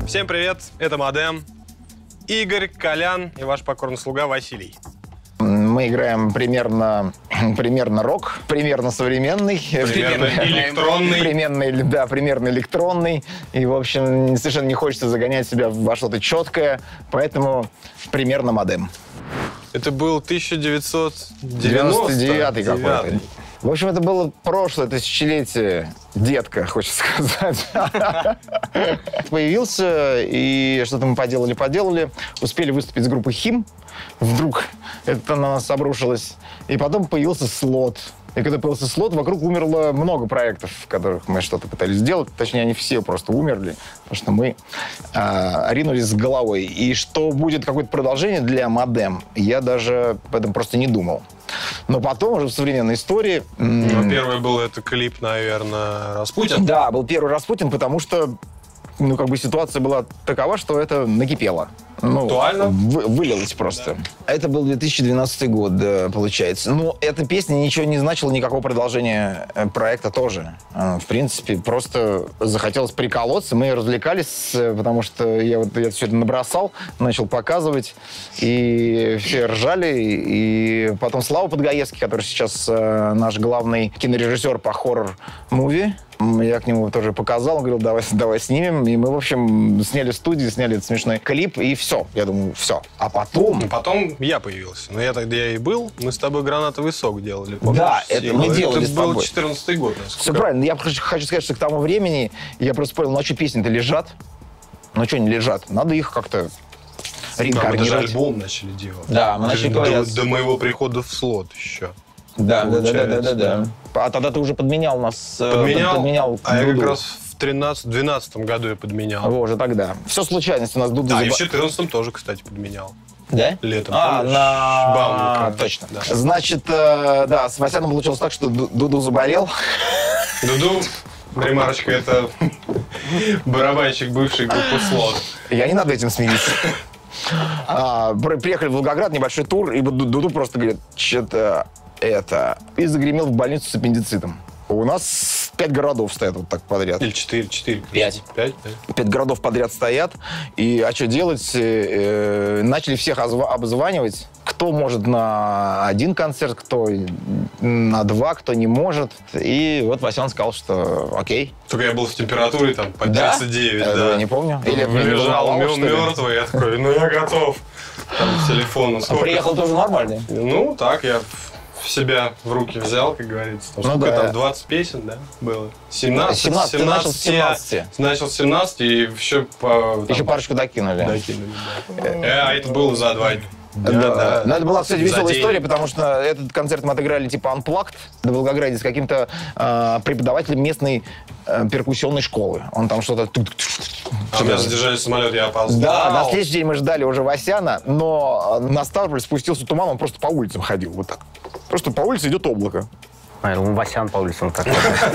Всем привет, это Модем, Игорь, Колян и ваш покорный слуга Василий. Мы играем примерно рок, примерно современный. Примерно электронный. Примерно электронный. И, в общем, совершенно не хочется загонять себя во что-то четкое, поэтому примерно Модем. Это был 1999 какой-то. В общем, это было прошлое тысячелетие. Детка, хочется сказать. Появился, и что-то мы поделали. Успели выступить с группой «Хим». Вдруг это на нас обрушилось. И потом появился слот. И когда появился слот, вокруг умерло много проектов, в которых мы что-то пытались сделать. Точнее, они все просто умерли, потому что мы ринулись с головой. И что будет какое-то продолжение для Модем, я даже об этом просто не думал. Но потом уже в современной истории... Первый был это клип, наверное, «Распутин». Да, был первый «Распутин», потому что ситуация была такова, что это накипело. Актуально? Вылилось просто. Это был 2012 год, получается. Но эта песня ничего не значила, никакого продолжения проекта тоже. В принципе, просто захотелось приколоться. Мы развлекались, потому что я все это набросал, начал показывать. И все ржали. И потом Слава Подгаевский, который сейчас наш главный кинорежиссер по хоррор-муви, я к нему тоже показал, он говорил, давай снимем. И мы, в общем, сняли студию, сняли этот смешной клип, и все. Я думаю, все. А потом... Потом я появился. Но я тогда и был. Мы с тобой «Гранатовый сок» делали. Помнишь? Да, это мы делали с тобой. Это был 14-й год. Все правильно. Я хочу сказать, что к тому времени я просто понял, что песни-то лежат. Что не лежат? Надо их как-то реинкарнировать. Мы даже альбом начали делать. Да, мы начали говорить. До моего прихода в слот еще. Да. А тогда ты уже подменял нас. Подменял. А я как раз в 13-12 году я подменял. Уже тогда. Все случайность у нас. Дуду. Да, и в 14-м тоже, кстати, подменял. Да? Летом. На Бауманка. Точно. Да. Значит, да, с Васяном получилось так, что Дуду заболел. Дуду, ремарочка, это барабанщик бывшей группы «Слот». Я не над этим смеюсь. Приехали в Волгоград, небольшой тур, и Дуду просто говорит, что-то это... И загремел в больницу с аппендицитом. У нас 5 городов стоят вот так подряд. Или 4. 5. 5 городов подряд стоят. И что делать? Начали всех обзванивать. Кто может на один концерт, кто на 2, кто не может. И вот Васян сказал, что окей. Только я был в температуре там по 39, да. Я не помню. Или лежал мертвый, я такой, я готов. Там телефон. Приехал тоже нормальный? Так, я себя в руки взял, как говорится. Там 20 песен, да, было? 17. Начал с 17. Начал с 17 и еще парочку докинули. А это было за 2 дня. Да. Но это была, кстати, веселая история, потому что этот концерт мы отыграли типа Unplugged в Волгограде с каким-то преподавателем местной перкуссионной школы. Он там что-то... А меня задержали самолет, я опоздал. Да, на следующий день мы ждали уже Васяна, но на Ставрополь спустился туман, он просто по улицам ходил вот так. Просто по улице идет облако. Васян по улицам так. У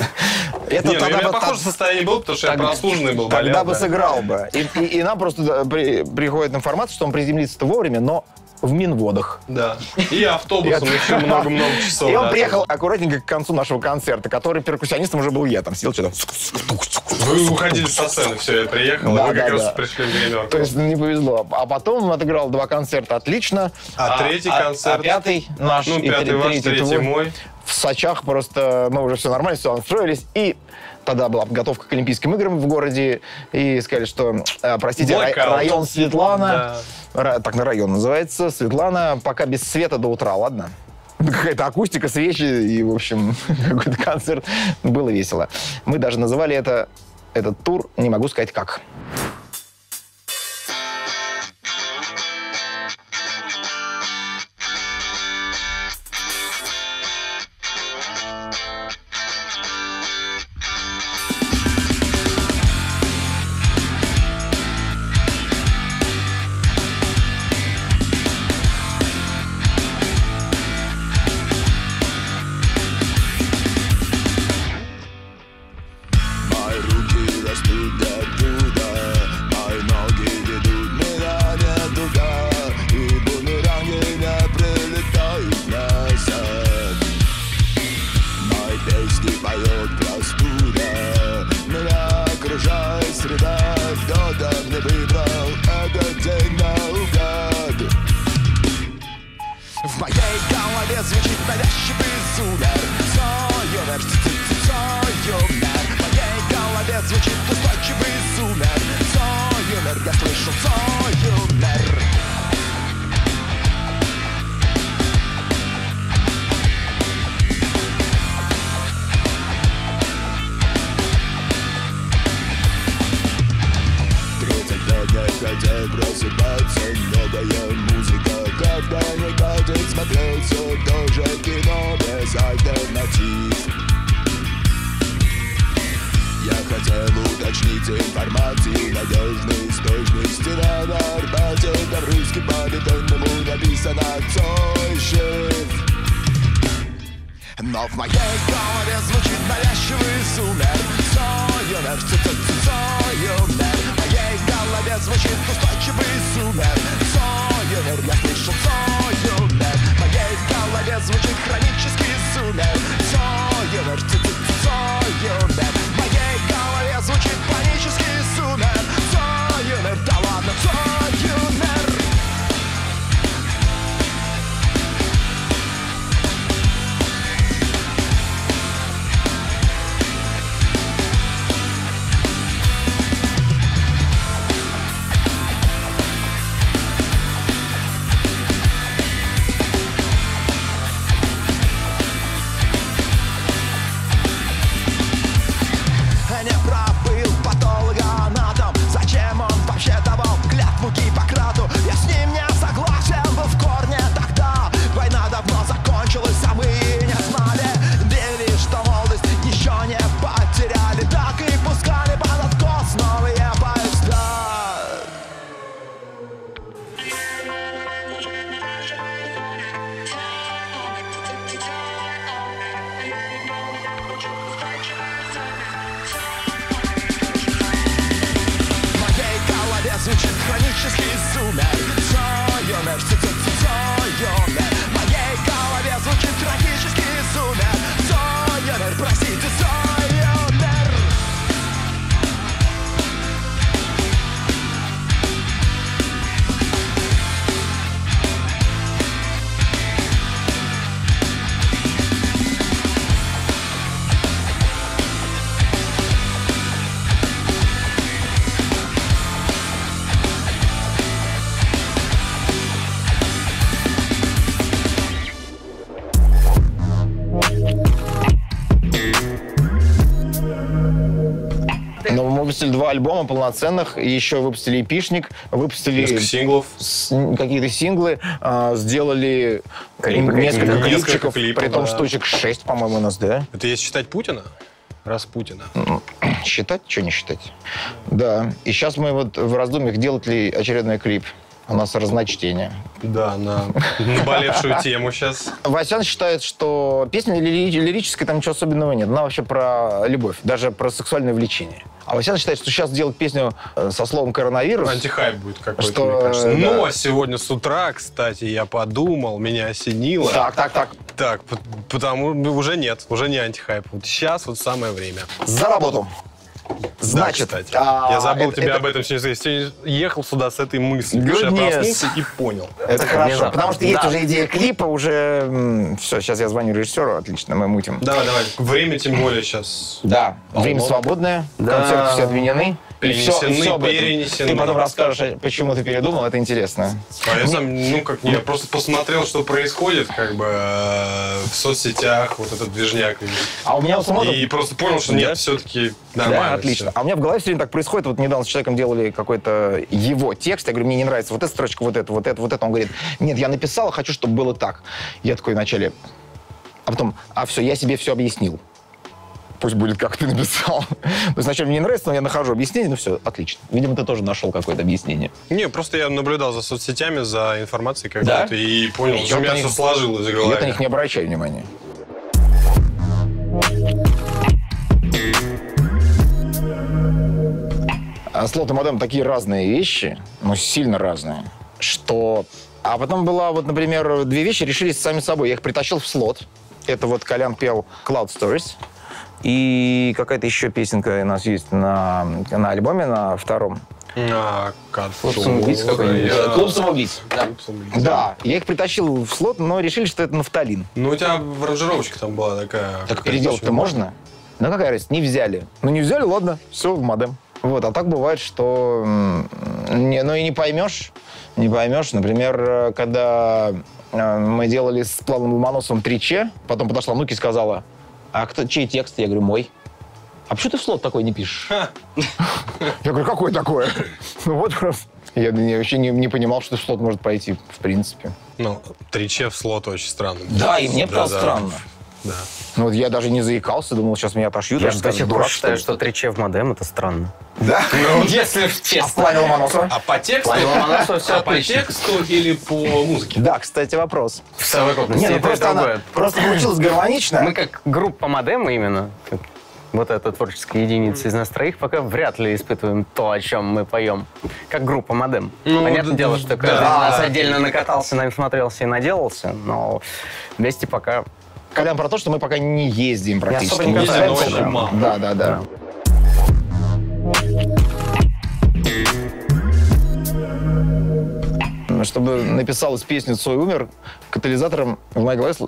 меня похожее состояние было, потому что я прослуженный был. Тогда бы сыграл бы. И нам просто приходит информация, что он приземлится вовремя, но в Минводах. Да. И автобусом еще много-много часов. И он приехал аккуратненько к концу нашего концерта, который перкуссионистом уже был я. Там сидел что-то... Вы уходили со сцены, все, я приехал, и вы как раз пришли в гримерку. То есть не повезло. А потом он отыграл 2 концерта отлично. А третий концерт? А 5-й наш. 5-й ваш, 3-й мой. В Сочах просто, уже все нормально, все настроились. И тогда была подготовка к Олимпийским играм в городе. И сказали, что, простите, район Светлана... Да. Так на район называется. Светлана, пока без света до утра, ладно? Какая-то акустика, свечи и, в общем, какой-то концерт. Было весело. Мы даже называли этот тур, не могу сказать как. Мои руки растут до туда. сумер. Сойомер, сойомер. В моей голове звучит устойчивый сумер. Сойомер, я слышу сойомер. Хотел просыпаться, новая музыка когда-никогда смотрел все то же кино без альтернатив. Я хотел уточнить информацию надежной источности. На Арбате, там русским по бетонному написано «Цой жив». Но в моей голове звучит навязчивый сумер. Сойомер, сойомер. В моей голове звучит устойчивый сумер. Сойомер, я слышу сойомер. В моей голове звучит хронический сумер. Сойомер, сойомер. В моей голове звучит панический сумер. Сойомер, да ладно, сойомер. Звучит хронический сумер. Сойомер, сойомер. В моей голове звучит трагический сумер. Сойомер, простите, сойомер. Но мы выпустили 2 альбома полноценных, и еще выпустили эпишник, выпустили несколько синглов, какие-то синглы, сделали несколько клипчиков, клипов, при том да. штучек 6, по-моему, у нас, да? Это если считать Путина? Распутина. Считать? Что не считать? Да. И сейчас мы вот в раздумьях, делать ли очередной клип. У нас разночтение. Да, на наболевшую тему сейчас. Васян считает, что песня лирическая, там ничего особенного нет. Она вообще про любовь, даже про сексуальное влечение. А Васян считает, что сейчас делать песню со словом «коронавирус». Антихайп будет какой-то, что, мне кажется. да. Но сегодня с утра, кстати, я подумал, меня осенило. Так, потому уже нет, уже не антихайп. Вот сейчас вот самое время. За работу. Значит, да, кстати, я забыл тебе об этом сегодня. Я сегодня ехал сюда с этой мыслью. Потому что я проснулся и понял. Это хорошо, потому что есть уже идея клипа, уже... Все, сейчас я звоню режиссеру, отлично, мы мутим. Давай. Время тем более сейчас. Да, время свободное, концерты все отменены. Перенесены, перенесены. Ты потом расскажешь, почему ты передумал, это интересно. А я сам, я просто посмотрел, что происходит, как бы, в соцсетях, вот этот движняк. А у меня у самого... И просто понял, что нет, все-таки нормально. Да, отлично. Все. А у меня в голове все время так происходит. Вот недавно с человеком делали какой-то его текст. Я говорю, мне не нравится вот эта строчка, вот это. Он говорит, нет, я написал, хочу, чтобы было так. Я такой вначале... А потом, все, я себе все объяснил. Пусть будет, как ты написал. То есть сначала мне не нравится, но я нахожу объяснение, ну все, отлично. Видимо, ты тоже нашел какое-то объяснение. Не, просто я наблюдал за соцсетями, за информацией какой-то, да? и понял, что у меня все сложилось в голове. Я на них не обращаю внимания. Слот и модем такие разные вещи, ну, сильно разные, что... А потом была, вот, например, 2 вещи решились сами собой. Я их притащил в слот. Это вот Колян пел Cloud Stories. И какая-то еще песенка у нас есть на альбоме, на 2-м. Клуб самоубийц какой-нибудь. Клуб самоубийц. Да, я их притащил в слот, но решили, что это нафталин. Ну, у тебя аранжировочка там была такая. Так переделать-то можно? Ну, какая разница, не взяли. Ну, не взяли, ладно, все, в модем. Вот, а так бывает, что и не поймешь. Не поймешь. Например, когда мы делали с Плавным Ломоносовым 3Ч, потом подошла внуки и сказала: а чей текст? Я говорю: мой. А почему ты в слот такой не пишешь? Я говорю: какой такой? Ну вот просто. Я вообще не понимал, что в слот может пойти, в принципе. Ну, 3Ч в слот очень странно. Да, и мне было странно. Да. Ну вот я даже не заикался, думал, сейчас меня отошьют. Я до сих пор считаю, что 3Ч в модем — это странно. Да? Ну, если А в честно. плане Ломоносова? А по тексту? Все По тексту или по музыке? Да, кстати, вопрос. В совокупности. Не, ну И то, и просто она другое. просто получилась гармонично. Мы как группа модема именно, как вот эта творческая единица из нас троих, пока вряд ли испытываем то, о чем мы поем. Как группа модем. Ну, Понятное да, дело, что каждый да. из нас отдельно накатался, насмотрелся и наделался, но вместе пока... Колян, про то, что мы пока не ездим практически. особо не катаемся, катаемся. очень мало. Да. Чтобы написалась песня «Цой умер», катализатором в моей голове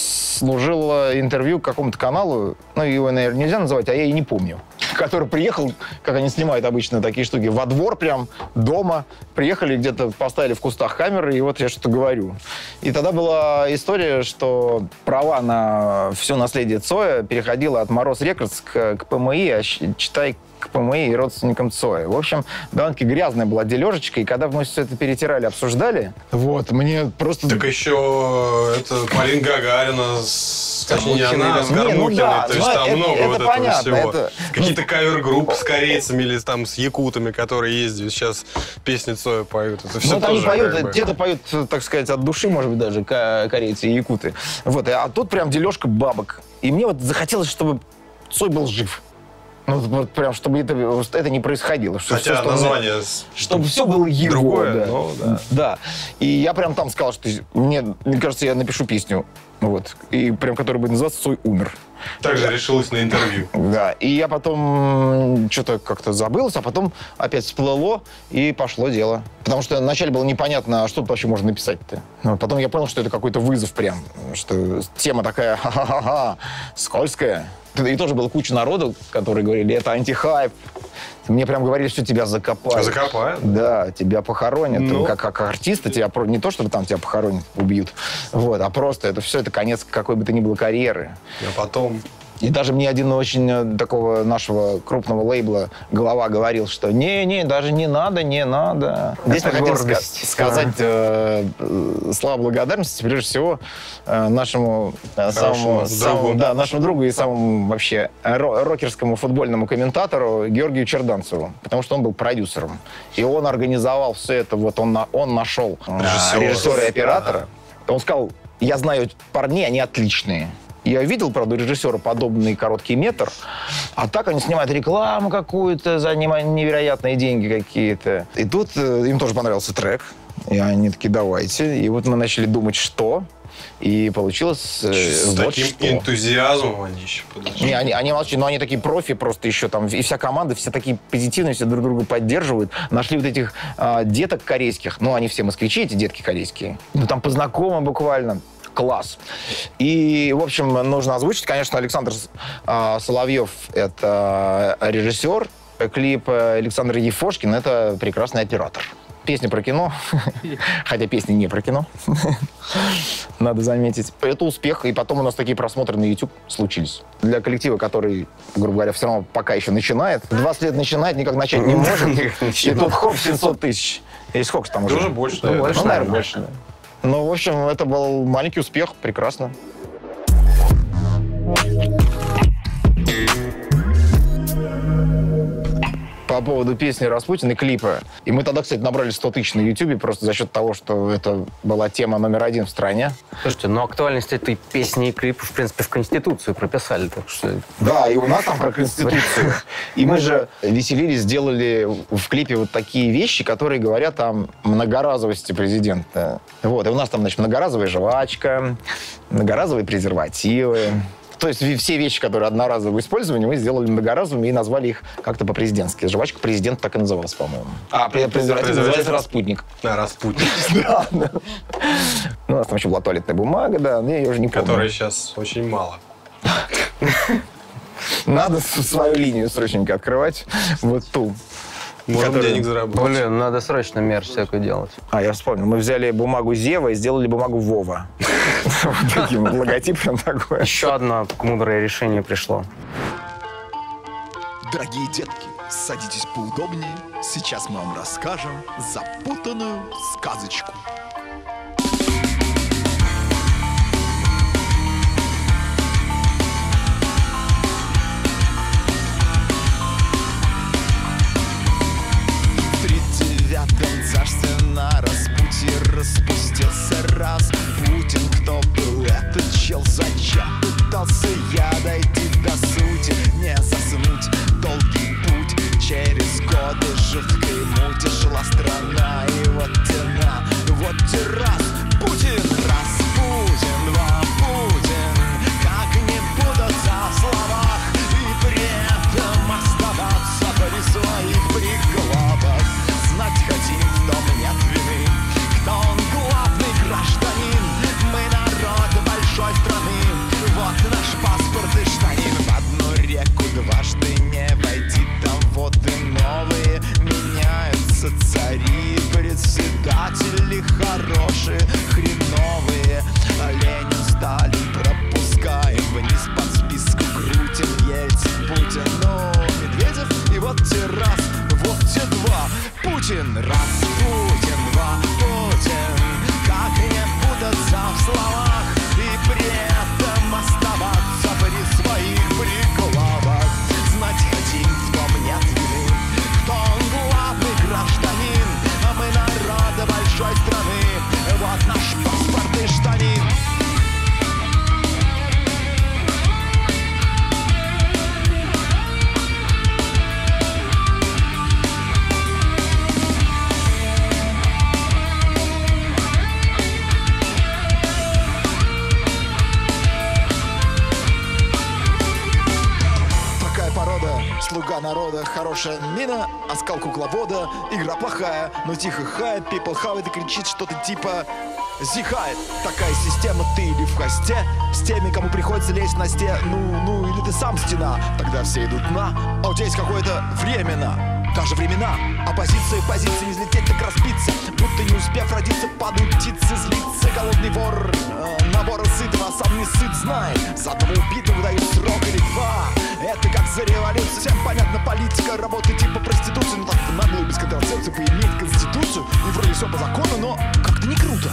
служило интервью к какому-то каналу, ну, его, наверное, нельзя называть, а я и не помню, который приехал, как они снимают обычно такие штуки, во двор прям, дома, приехали, где-то поставили в кустах камеры, и вот я что-то говорю. И тогда была история, что права на все наследие Цоя переходило от Мороз Рекордс к ПМИ, а читай, к ПМИ и родственникам Цоя. В общем, довольно-таки грязная была дележечка, и когда мы все это перетирали, обсуждали, вот, мне просто... Так еще это Полина Гагарина, точнее, не она, а с Гармукиной. Ну да, то есть ну, там это много вот этого понятно, всего. это- Какие-то кавер-группы с корейцами или там с якутами, которые ездят, сейчас песни Цоя поют. Это все Ну, там не тоже поют, как бы... где-то поют, так сказать, от души, может быть, даже корейцы и якуты. Вот, а тут прям дележка бабок. И мне вот захотелось, чтобы Цой был жив. Ну, вот прям, чтобы это не происходило. Хотя что название... чтобы все было его. Другое, да. но да. Да. И я прям там сказал, что мне кажется, я напишу песню, вот, и прям, которая будет называться «Цой умер». Также решилась на интервью. Да, и я потом что-то как-то забылся, а потом опять всплыло, и пошло дело. Потому что вначале было непонятно, что тут вообще можно написать-то. Но потом я понял, что это какой-то вызов прям, что тема такая ха-ха-ха, скользкая. И тоже было куча народу, которые говорили: это антихайп. Мне прям говорили, что тебя закопают. Закопают? Да, тебя похоронят. Ну. Как артиста тебя не то, чтобы там тебя похоронят, убьют, вот, а просто это все, это конец какой бы то ни было карьеры. А потом... И даже мне один очень такого нашего крупного лейбла глава говорил, что не, даже не надо. Здесь мы хотим гордость. сказать слова благодарности, прежде всего, нашему самому нашему другу и самому вообще рокерскому футбольному комментатору Георгию Черданцеву, потому что он был продюсером. И он организовал все это, вот он нашел режиссера и оператора. Он сказал: я знаю парней, они отличные. Я видел, правда, у режиссера подобный короткий метр, а так они снимают рекламу какую-то за невероятные деньги какие-то. И тут им тоже понравился трек, и они такие: давайте. И вот мы начали думать, что, и получилось С вот таким что. энтузиазмом они еще подошли. Не, они молчат, но они такие профи просто еще там, и вся команда, все такие позитивные, все друг друга поддерживают. Нашли вот этих деток корейских, ну, они все москвичи, эти детки корейские. Ну, там по знакомым буквально. Класс. И, в общем, нужно озвучить, конечно, Александр Соловьев — это режиссер клипа, Александр Ефошкин — это прекрасный оператор. Песня про кино, хотя песни не про кино, надо заметить. Это успех, и потом у нас такие просмотры на YouTube случились. Для коллектива, который, грубо говоря, все равно пока еще начинает, 20 лет начинает, никак начать не может, и тут хоп, 700 тысяч. Или сколько там уже? Уже больше, Ну, наверное. наверное, больше, да. Ну, в общем, это был маленький успех, прекрасно. По поводу песни «Распутин» и клипа. И мы тогда, кстати, набрали 100 тысяч на Ютубе просто за счет того, что это была тема номер один в стране. Слушайте, но актуальность этой песни и клипа, в принципе, в Конституцию прописали, так что... Да, и у нас там про Конституцию. И мы же веселились, сделали в клипе вот такие вещи, которые говорят о многоразовости президента. Вот, и у нас там, значит, многоразовая жвачка, многоразовые презервативы, То есть все вещи, которые одноразового использования, мы сделали многоразовыми и назвали их как-то по-президентски. Жвачка «Президент» так и называлась, по-моему. А презерватив называется «Распутник». Распутник. Да. Ну, у нас там еще была туалетная бумага, да, но я ее уже не помню. Которой сейчас очень мало. Надо свою линию срочненько открывать. Вот ту. Можем денег заработать. Блин, надо срочно мерч всякую делать. Я вспомнил. Мы взяли бумагу Зева и сделали бумагу Вова. Вот таким логотипом такое. Еще одно мудрое решение пришло. Дорогие детки, садитесь поудобнее. Сейчас мы вам расскажем запутанную сказочку. В 39-м царстве на распутье распустился раз Путин. Кто был этот чел? Зачем пытался я дойти до сути? Не заснуть долгий путь через годы жуткой мути. Шла страна, и вот тена, вот те раз Путин, раз Путин, два Путин. Как не путаться в словах и при этом оставаться при своих прикладах. Знать хотим, в том нет вины, кто он главный гражданин. Мы народ большой страны, вот наш паспорт и штанин. В одну реку дважды не войти, там воды новые меняются. Цари, председатели хорошие, хреновые. Ленин, Сталин, пропускаем вниз по списку. Крутим, Ельцин, Путин, ну, Медведев. И вот те раз, вот те два. Путин, раз, Путин, два Путин. Как не путаться в словах и при этом оставаться при своих прикладах. Знать хотим, в том нет вины, кто он главный гражданин. А мы народ большой страны, вот наш паспорт и штанин. Слуга народа, хорошая мина, оскал кукловода, игра плохая, но тихо хает, people хавает и кричит что-то типа зихает. Такая система, ты или в хосте, с теми, кому приходится лезть на стену, или ты сам стена, тогда все идут на, а у тебя есть какое-то временно. Даже времена, оппозиция и позиция, не взлететь так разбиться, будто не успев родиться, падают птицы, злится голодный вор, набора сытого, а сам не сыт, знает, за одного убитого дают срок или два. Это как за революцию, всем понятно, политика, работы типа проституции, ну так нагло без контрацепции поиметь конституцию, и вроде все по закону, но как-то не круто.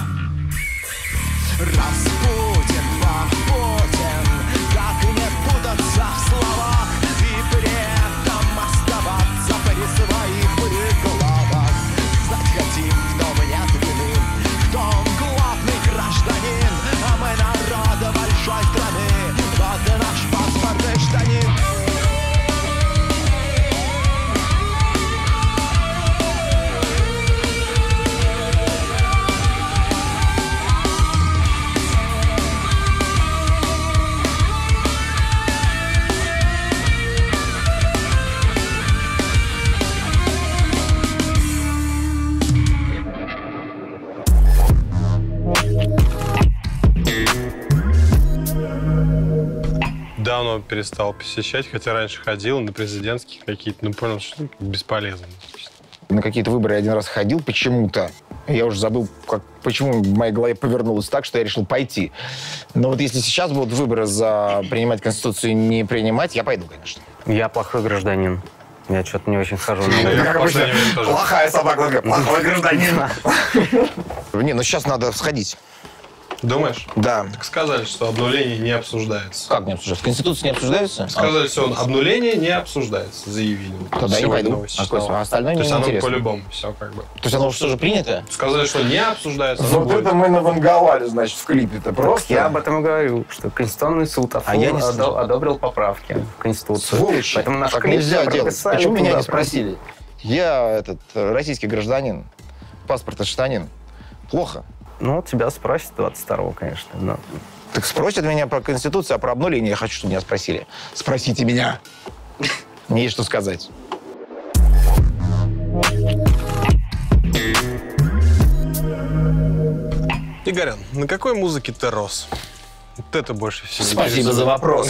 Раз Путин, два Путин, как не путаться в словах и при этом оставаться при своих прикладах. Знать хотим, в том нет вины, кто он главный гражданин, а мы народ большой страны, вот и наш паспорт и штанин. Давно перестал посещать, хотя раньше ходил на президентские какие-то, но понял, что бесполезно. На какие-то выборы я один раз ходил почему-то. Я уже забыл, почему в моей голове повернулось так, что я решил пойти. Но вот если сейчас будут выборы за принимать Конституцию и не принимать, я пойду, конечно. Я плохой гражданин. Я что-то не очень хожу. Плохая собака, плохой гражданин. Не, ну сейчас надо сходить. Думаешь? Да. Так сказали, что обнуление не обсуждается. Как не обсуждается? В Конституции не обсуждается? Сказали, что обнуление не обсуждается, заявили. Тогда я не пойду. А остальное мне не интересно. То есть оно по-любому все как бы. То есть оно уже принято? Сказали, что не обсуждается. Вот это мы наванговали, значит, в клипе-то просто. Я об этом и говорю, что Конституционный суд одобрил поправки в Конституцию. Сволочи, поэтому наш так нельзя делать. Почему меня не спросили? Я российский гражданин, паспорт и штанин. Плохо. Ну, тебя спросят 22-го, конечно. Но Так спросят меня про Конституцию, а про обнуление я хочу, чтобы меня спросили. Спросите меня. Мне есть что сказать. Игорян, на какой музыке ты рос? Вот это больше всего. Спасибо за вопрос.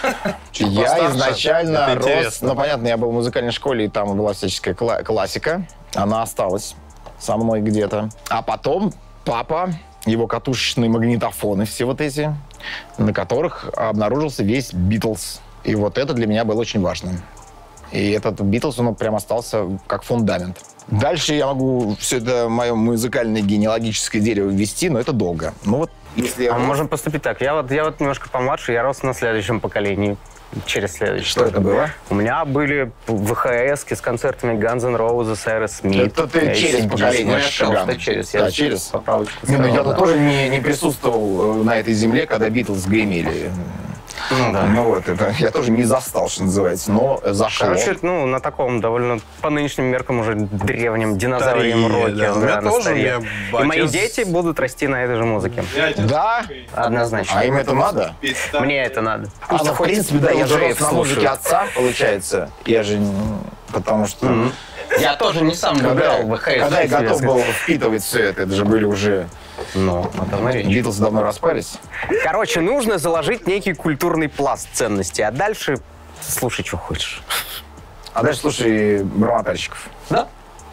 Я постарше. изначально Это рос... интересно. Ну, понятно, я был в музыкальной школе, и там была всяческая классика. Она осталась со мной где-то. А потом папа, его катушечные магнитофоны, все вот эти, на которых обнаружился весь Битлз. И вот это для меня было очень важно. И этот Битлз, он прям остался как фундамент. Дальше я могу все это мое музыкальное генеалогическое дерево ввести, но это долго. Ну вот, если я... А можем поступить так. Я вот немножко помладше, я рос на следующем поколении. Через следующее. Что это было? У меня были ВХС с концертами Guns N' Roses, Aerosmith. Это ты через AC/DC. поколение Ну, я сказал, шагал. что через. Да, Я через. поправочку Не, ну сказал, я-то да. тоже не присутствовал на этой земле, когда Битлз гремели. Ну, да. Ну вот, это я тоже не застал, что называется, но зашло. Короче, ну, на таком довольно, по нынешним меркам, уже древнем динозаврием Старее, роке. да. У меня на тоже, старе. у меня И мои отец- дети будут расти на этой же музыке. Да? Однозначно. А им это надо? Мне это надо. А, ну, в принципе, да, я же рос на музыке слушаю. отца, получается. Я же... Потому что... Я тоже не сам выбирал ВХС. Когда я готов был впитывать все это же были уже... Ну, о том и речь. Битлз давно распались. Короче, нужно заложить некий культурный пласт ценностей, а дальше слушай, что хочешь. А дальше слушай бормотальщиков. Да?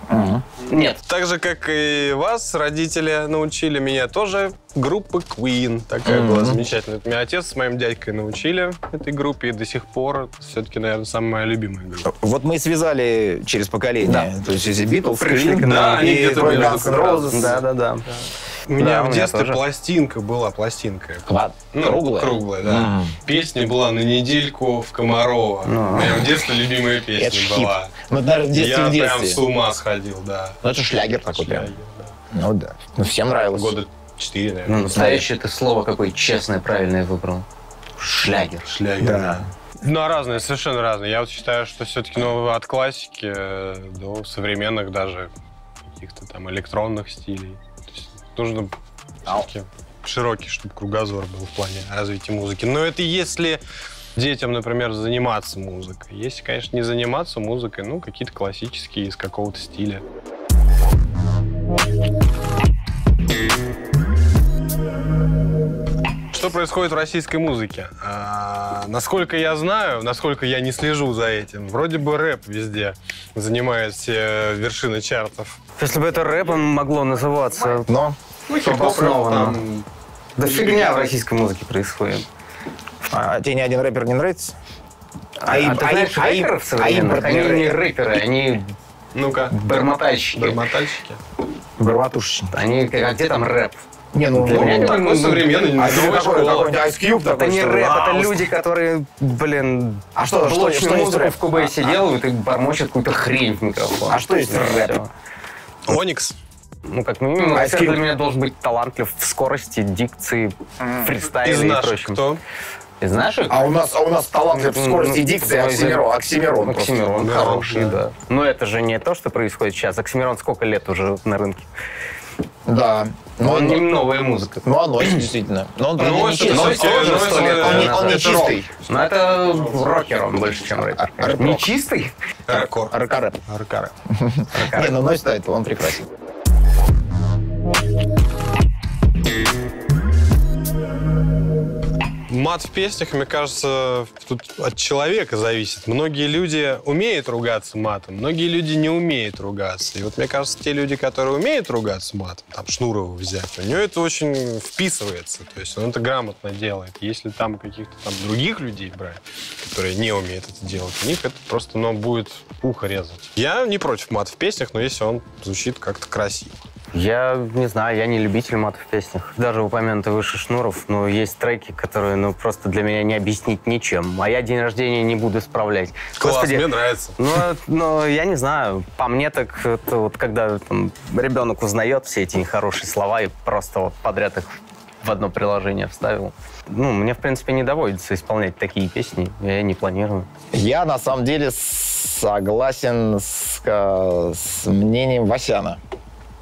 Нет. Так же, как и вас, родители научили меня тоже группы Queen. Такая была замечательная. Это меня отец с моим дядькой научили этой группе, и до сих пор все-таки, наверное, самая моя любимая группа. Вот мы и связали через поколение. То есть если Битлз, Пришли к нам. Да, они где-то Guns между N' Roses. Да. У меня у в меня детстве тоже. пластинка была, пластинка. Ну, Круглая? Круглая, да. Песня была «На недельку в Комарова». У меня в детстве любимая Это песня хит. была. Ну, даже в Я детстве. прям с ума сходил, да. Ну, это шлягер такой прям. Шлягер, да. Ну да. Ну, всем нравилось. Года 4, Ну, наверное. настоящее ты слово какое честное, правильное выбрал. Шлягер. Шлягер, Да. Ну, разные, совершенно разные. Я вот считаю, что все-таки от классики до современных даже каких-то там электронных стилей. То есть нужно все-таки широкий, чтобы кругозор был в плане развития музыки. Но это если детям, например, заниматься музыкой. Если, конечно, не заниматься музыкой, ну, какие-то классические из какого-то стиля. Что происходит в российской музыке? Насколько я знаю, насколько я не слежу за этим, вроде бы рэп везде занимает все вершины чартов. Если бы это рэпом могло называться, Но обоснованно. Да фигня в российской музыке происходит. тебе ни один рэпер не нравится? Ты знаешь, рэперов современных, они не рэперы, они Ну-ка, бормотальщики. бормотальщики. Барматушечник. Они, а где там рэп? Не, ну, Для меня такой ну, современный, а тебе новая школа. какой-нибудь Ice Cube такой, Это не что ли? рэп, это Вау. люди, которые, блин, А что блочную есть музыку рэп? в Кубейсе делают и бормочет какую-то хрень в микрофон. А что есть рэп? Оникс. Ну, как минимум, Ice это Cube. для меня должен быть талантлив в скорости, дикции, Из фристайле и наших прочем. кто? Из наших? А у нас талантлив в скорости Ну, дикции ну, Оксимирон. Оксимирон Да, хороший, да. да. Но это же не то, что происходит сейчас. Оксимирон сколько лет уже на рынке? Да. Но он не новая музыка. Ну, оно действительно. Но он, правда, не Носит, чистый. носит, Он носит, не это чистый. Но это рокер он больше, чем рэпер. Рэп-рок. Не чистый? Ракор. Ракарэп. Ракары. Не, ну носит, да, это он прекрасен. Мат в песнях, мне кажется, тут от человека зависит. Многие люди умеют ругаться матом, многие люди не умеют ругаться. И вот мне кажется, те люди, которые умеют ругаться матом, там Шнурова взять, у него это очень вписывается. То есть он это грамотно делает. Если там каких-то там других людей брать, которые не умеют это делать, у них это просто, будет ухо резать. Я не против мата в песнях, но если он звучит как-то красиво. Я не знаю, я не любитель мата в песнях. Даже упомянутый выше Шнуров, есть треки, которые, просто для меня не объяснить ничем. А я день рождения не буду исправлять. Класс, Господи, мне нравится. но я не знаю. По мне так, это вот когда ребенок узнает все эти нехорошие слова и просто вот подряд их в одно приложение вставил. Мне, в принципе, не доводится исполнять такие песни. Я не планирую. Я, на самом деле, согласен с мнением Васяна.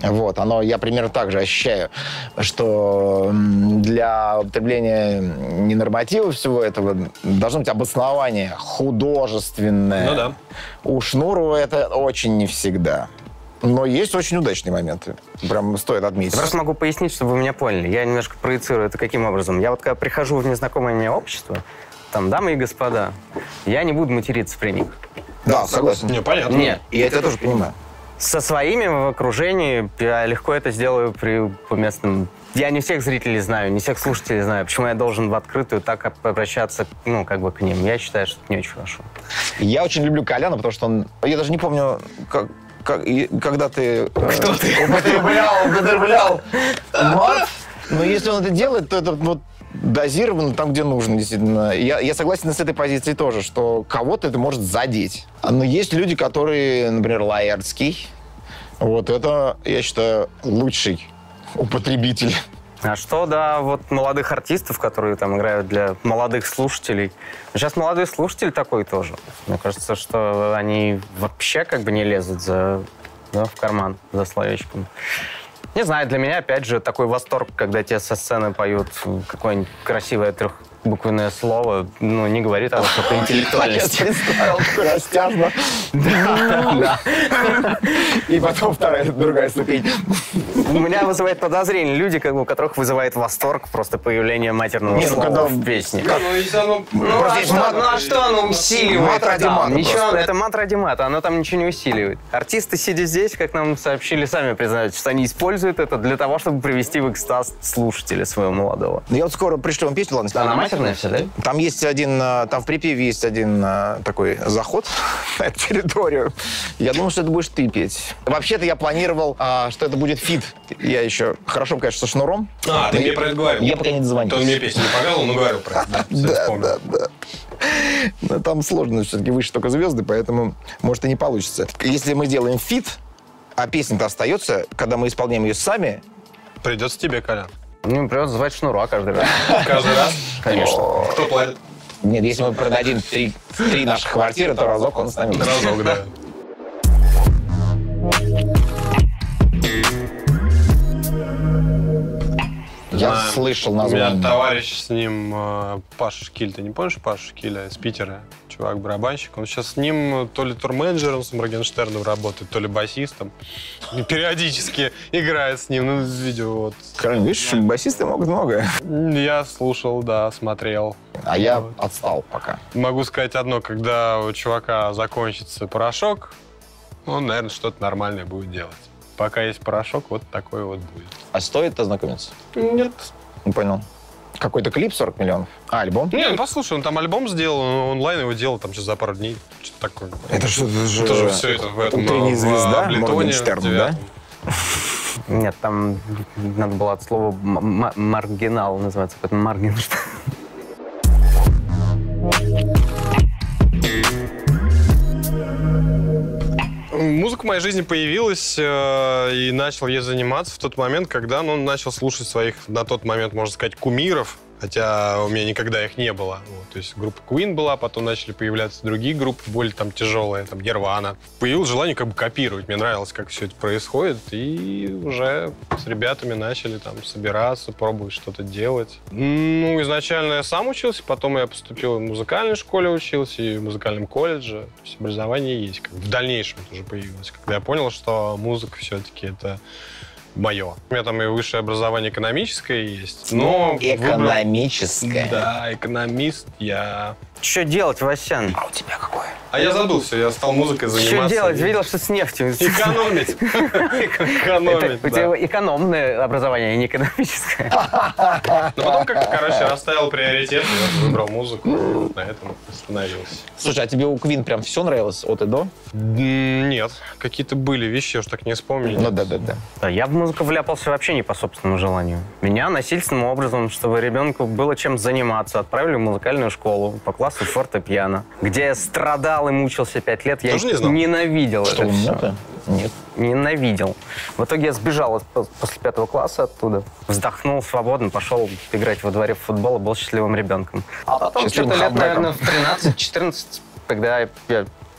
Вот, я примерно так же ощущаю, что для употребления ненорматива всего этого должно быть обоснование художественное. Ну да. У Шнурова это очень не всегда. Но есть очень удачные моменты. Прям стоит отметить. Я просто могу пояснить, чтобы вы меня поняли. Я немножко проецирую это каким образом. Я вот когда прихожу в незнакомое мне общество, там, дамы и господа, я не буду материться при них. Да, согласен. Не, понятно. Нет. Я это тоже понимаю. Со своими в окружении я легко это сделаю по местным... Я не всех зрителей знаю, не всех слушателей знаю. Почему я должен в открытую так обращаться, к ним? Я считаю, что это не очень хорошо. Я очень люблю Коляна, потому что он... Я даже не помню, когда ты... Кто ты? Употреблял мат. Но если он это делает, то это дозировано там, где нужно, действительно. Я согласен с этой позицией тоже, что кого-то это может задеть. Но есть люди, которые, например, Лаэртский. Вот это, я считаю, лучший употребитель. А что, молодых артистов, которые там играют для молодых слушателей? Сейчас молодые слушатели такой тоже. Мне кажется, что они вообще не лезут в карман за словечком. Не знаю, для меня, опять же, такой восторг, когда те со сцены поют какое-нибудь красивое трехбуквенное слово, не говорит о высокой интеллектуальности. Я представил, растяжно. Да. И потом другая ступень. У меня вызывает подозрение люди, у которых вызывает восторг просто появление матерного слова в песне. А что оно усиливает? Мат ради мата. Это мат ради мата, оно там ничего не усиливает. Артисты, сидя здесь, как нам сообщили, сами признаются, что они используют это для того, чтобы привести в экстаз слушателя своего молодого. Я скоро пришлю вам песню, ладно? Она матерная вся, да? Там в припеве есть один такой заход на территорию. Я думал, что это будешь ты петь. Вообще-то я планировал, что это будет фит. Я еще хорошо, конечно, со Шнуром. Ты мне про это говорил. Я пока не дозвонился. Он мне песню не показывал, но говорил про это. Да. Но там сложно все-таки выше только звезды, поэтому, может, и не получится. Если мы делаем фит, а песня-то остается, когда мы исполняем ее сами... Придется тебе, Колян. Придется звать Шнура каждый раз. Каждый раз? Конечно. Кто платит? Нет, если мы продадим три наших квартиры, то разок он с нами. Разок, да. Я слышал У название. меня товарищ с ним, Паша Шкиль. Ты не помнишь Пашу Шкиля из Питера? Чувак-барабанщик. Он сейчас с ним то ли турменеджером с Моргенштерном работает, то ли басистом. И периодически играет с ним. Видео Видишь, басисты могут многое. Я слушал, да, смотрел. А я отстал пока. Могу сказать одно. Когда у чувака закончится порошок, он, наверное, что-то нормальное будет делать. Пока есть порошок, вот такой вот будет. А стоит ознакомиться? Нет. Не понял. Какой-то клип 40 миллионов? А, альбом? Не, послушай, он там альбом сделал, онлайн его делал там сейчас за пару дней. Что-то такое. Это что же? Это же все это в этом... Утренняя звезда Моргенштерн, да? Нет, там надо было от слова маргинал называться, поэтому Моргенштерн. Музыка в моей жизни появилась, и начал ей заниматься в тот момент, когда начал слушать своих, на тот момент, можно сказать, кумиров. Хотя у меня никогда их не было. То есть группа Queen была, потом начали появляться другие группы, более тяжелые, Nirvana. Появилось желание копировать. Мне нравилось, как все это происходит. И уже с ребятами начали собираться, пробовать что-то делать. Изначально я сам учился, потом я поступил в музыкальной школе, учился, и в музыкальном колледже. То есть образование есть. В дальнейшем тоже появилось. Когда я понял, что музыка все-таки это мое. У меня и высшее образование экономическое есть. Но экономическое? Да, экономист я. Что делать, Васян? А у тебя какое? А я забыл все, я стал музыкой заниматься. Что делать? Видел, что с нефтью. Экономить. Экономить, У тебя экономное образование, а не экономическое. Но потом как-то, расставил приоритеты, я выбрал музыку, на этом остановился. Слушай, а тебе у Queen прям все нравилось от и до? Нет, какие-то были вещи, я уж так не вспомню. Ну да. Я в музыку вляпался вообще не по собственному желанию. Меня насильственным образом, чтобы ребенку было чем заниматься, отправили в музыкальную школу по классу фортепиано, где я страдал и мучился 5 лет. Я ненавидел это все. Нет. Ненавидел. В итоге я сбежал после 5 класса оттуда. Вздохнул свободно, пошел играть во дворе в футбол и был счастливым ребенком. А потом что-то лет, наверное, в 13-14, когда я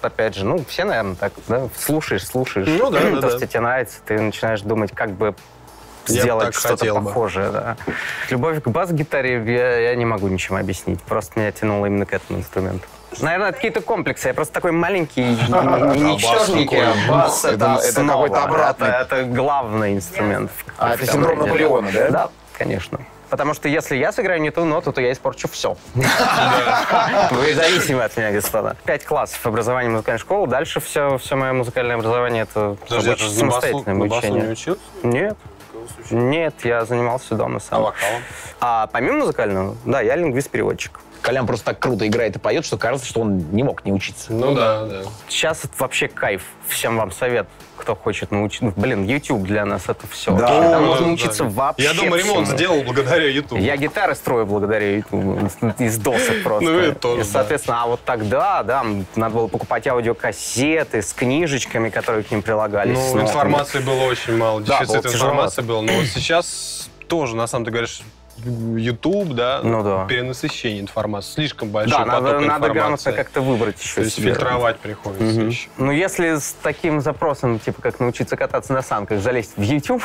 опять же, ну, все, наверное, так, да, слушаешь. Ну да, то, да. что тебе нравится, ты начинаешь думать, как бы Я бы сделать так что-то хотел бы. похожее, да. Любовь к бас-гитаре я не могу ничем объяснить. Просто меня тянуло именно к этому инструменту. Наверное, это какие-то комплексы. Я просто такой маленький, ничтожник. Бас — это это какой-то обратный. Это главный инструмент. А это синдром Наполеона, да? Да, конечно. Потому что если я сыграю не ту ноту, то я испорчу все. Вы зависимы от меня, господа. 5 классов образования музыкальной школы. Дальше все мое музыкальное образование — это Подожди, это же самостоятельное на басу не обучение. учился? Нет. Нет, я занимался дома А сам. вокалом? А помимо музыкального, да, я лингвист-переводчик. Колян просто так круто играет и поет, что кажется, что он не мог не учиться. Ну да, да. Сейчас это вообще кайф. Всем вам совет, кто хочет научиться. Блин, YouTube для нас — это все. Да. Там О, можно да, учиться да. вообще Я дома ремонт всему. сделал благодаря YouTube. Я гитары строю благодаря YouTube. Из досок просто. Ну, это тоже, И, соответственно, а вот тогда, да, надо было покупать аудиокассеты с книжечками, которые к ним прилагались. с Ну, нотами. информации было очень мало. Да, Дефицит было информации был. Но вот сейчас тоже, на самом деле, говоришь, YouTube, да, Ну да. перенасыщение информации. Слишком большой Да, поток надо информации. грамотно как-то выбрать еще То есть себе. фильтровать приходится еще. Ну, если с таким запросом, типа, как научиться кататься на санках, залезть в YouTube,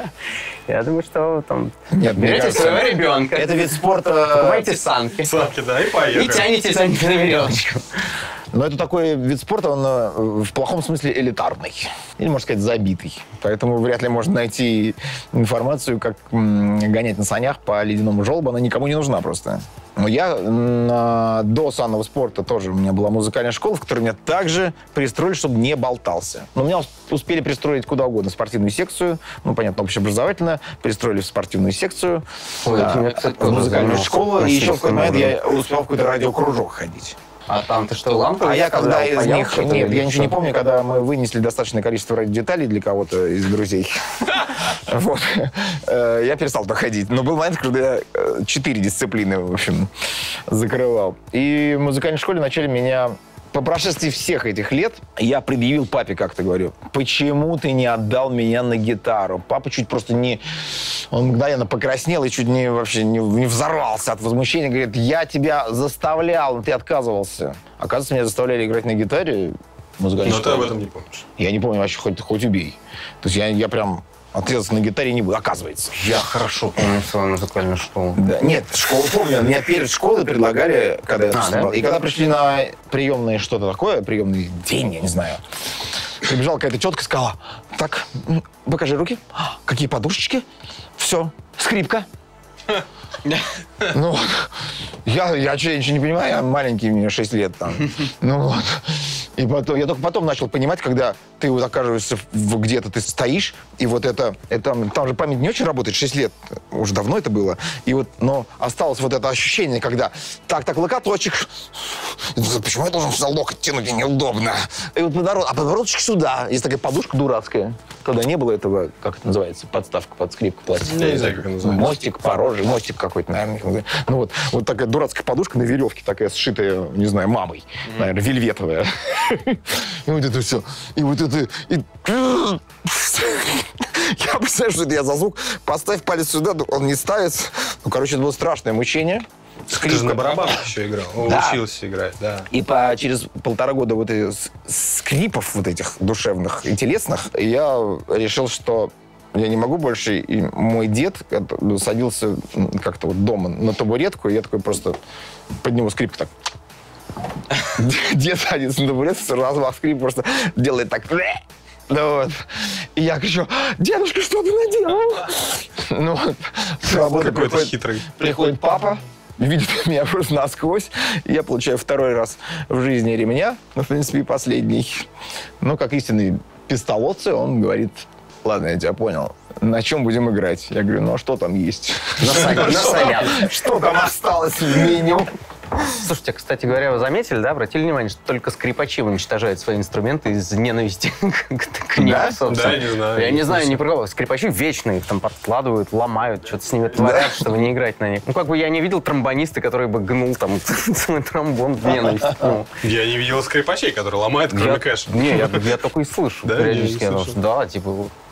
я думаю, что там... Нет, мне Берете кажется, своего ребенка, это вид спорта... покупаете санки Санки, да, и и поехали. тянете за них на веревочку. Но это такой вид спорта, он в плохом смысле элитарный. Или, можно сказать, забитый. Поэтому вряд ли можно найти информацию, как гонять на санях по ледяному желобу. Она никому не нужна просто. Но я до санного спорта тоже, у меня была музыкальная школа, в которой меня также пристроили, чтобы не болтался. Но меня успели пристроить куда угодно. В спортивную секцию, ну, понятно, общеобразовательно. Пристроили в спортивную секцию, Ой, это меня, кстати, в тоже музыкальную заняло. школу. И Спасибо, еще в какой-то момент Самара. я успел в какой-то радиокружок ходить. А там ты что, лампы А я когда выставлял, из паял них... что-то Нет, или я ничего не что? помню, когда мы вынесли достаточное количество радиодеталей для кого-то из друзей. Вот. Я перестал туда ходить. Но был момент, когда я 4 дисциплины, в общем, закрывал. И в музыкальной школе начали меня... По прошествии всех этих лет я предъявил папе, как-то говорю, почему ты не отдал меня на гитару? Папа чуть просто не... Он мгновенно покраснел и чуть не вообще не взорвался от возмущения. Говорит, я тебя заставлял, но ты отказывался. Оказывается, меня заставляли играть на гитаре в музыкальной Но ты школе. об этом не помнишь. Я не помню вообще, хоть убей. То есть я прям отрезаться на гитаре не буду, оказывается. Я хорошо помню свою музыкальную школу. Да. Нет, школу помню. Меня перед школой предлагали, когда я вступал. да? И когда пришли на приемные что-то такое, приемный день, я не знаю, прибежала какая-то тетка и сказала, так, покажи руки. Какие подушечки? Все, скрипка. Ну вот. Я ничего не понимаю, я маленький, мне 6 лет там. Ну вот. И потом, я только потом начал понимать, когда ты вот оказываешься где-то, ты стоишь, и вот это там же память не очень работает, 6 лет, уже давно это было. И вот, но осталось вот это ощущение, когда так, локоточек. Почему я должен за локоть тянуть, мне неудобно. И вот подбородочек сюда. Есть такая подушка дурацкая. Тогда не было этого, как это называется, подставка под скрипку пластиковая. Я не знаю, как это называется. Мостик, пороже, мостик какой-то, наверное. Ну вот такая дурацкая подушка на веревке, такая сшитая, не знаю, мамой, наверное, вельветовая. И вот это все. И вот это... Я представляю, что это я за звук. Поставь палец сюда, он не ставится. Ну, короче, это было страшное мучение. Ты же на барабанах еще играл. Да. Учился играть, да. И через 1,5 года вот этих скрипов вот этих душевных и телесных я решил, что я не могу больше. И мой дед садился как-то вот дома на табуретку, и я такой просто подниму скрипку так. Дед садится на табуретку, размах скрип просто делает так. Ну вот. И я кричу, дедушка, что ты наделал? Ну вот. С работы Какой-то хитрый. приходит папа, видит меня просто насквозь. И я получаю 2-й раз в жизни ремня, ну, в принципе, и последний. Ну, как истинный пистолотцы, он говорит, ладно, я тебя понял, на чем будем играть? Я говорю, ну, а что там есть? На солях. Что там осталось в меню? Слушайте, кстати говоря, вы заметили, да, обратили внимание, что только скрипачи уничтожают свои инструменты из ненависти к ним, Да? собственно. Да, не знаю. Я не знаю ни про кого. Скрипачи вечно их там подкладывают, ломают, что-то с ними творят, чтобы не играть на них. Ну, как бы я не видел тромбониста, который бы гнул там свой тромбон в ненависть. Ну, Я не видел скрипачей, которые ломают, кроме кэша. Не, я только и слышу Да? периодически. Я не Я слышал. думаю, да, типа,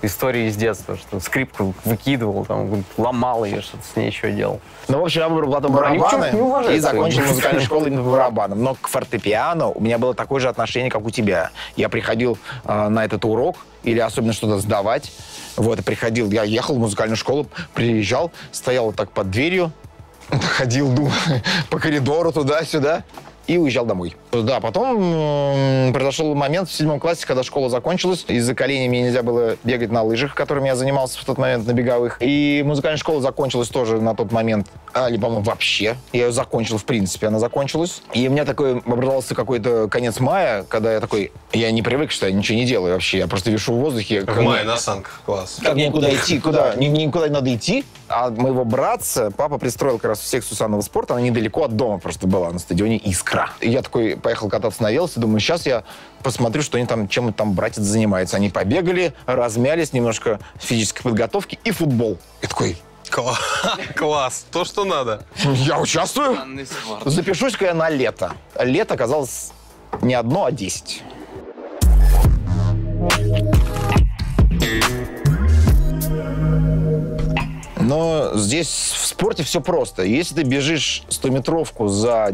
истории из детства, что скрипку выкидывал, там, ломал ее, что-то с ней еще делал. Ну, в общем, я выбрал потом барабаны и закончил музыкальную школу именно по барабанам. Но к фортепиано у меня было такое же отношение, как у тебя. Я приходил на этот урок, или особенно что-то сдавать. Вот, и приходил, я ехал в музыкальную школу, приезжал, стоял вот так под дверью, ходил, по коридору туда-сюда и уезжал домой. Да, потом произошел момент в 7 классе, когда школа закончилась. Из-за коленей мне нельзя было бегать на лыжах, которыми я занимался в тот момент, на беговых. И музыкальная школа закончилась тоже на тот момент, или, по-моему, вообще. Я ее закончил, в принципе, она закончилась. И у меня такой образовался какой-то конец мая, когда я такой, я не привык, что я ничего не делаю вообще. Я просто вишу в воздухе. В мае на санках, класс. Как мне куда идти? Куда? Никуда не надо идти. А моего братца папа пристроил как раз в секцию санного спорта. Она недалеко от дома просто была, на стадионе «Искра». И я такой поехал кататься на велосипеде. Думаю, сейчас я посмотрю, что они там, чем там братец занимается. Они побегали, размялись, немножко физической подготовки и футбол. И такой... Класс, то, что надо. Я участвую. Запишусь-ка я на лето. Лето оказалось не одно, а 10. Но здесь в спорте все просто. Если ты бежишь 100-метровку за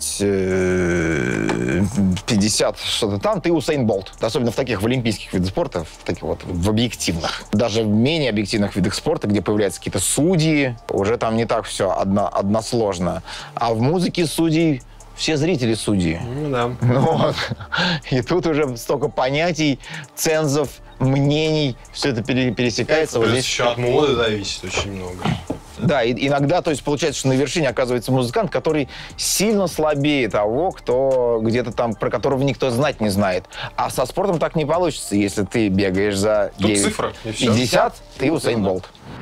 9:50, что-то там, ты Усейн Болт. Особенно в таких в олимпийских видах спорта, в таких вот в объективных. Даже в менее объективных видах спорта, где появляются какие-то судьи, уже там не так все односложно. А в музыке судей все зрители судьи. Ну да. Вот. И тут уже столько понятий, цензов, мнений, все это пересекается. Плюс вот здесь еще от моды зависит очень много. Да, и иногда, то есть получается, что на вершине оказывается музыкант, который сильно слабее того, кто где-то там, про которого никто знать не знает. А со спортом так не получится. Если ты бегаешь за 9:50, ты Усейн Болт.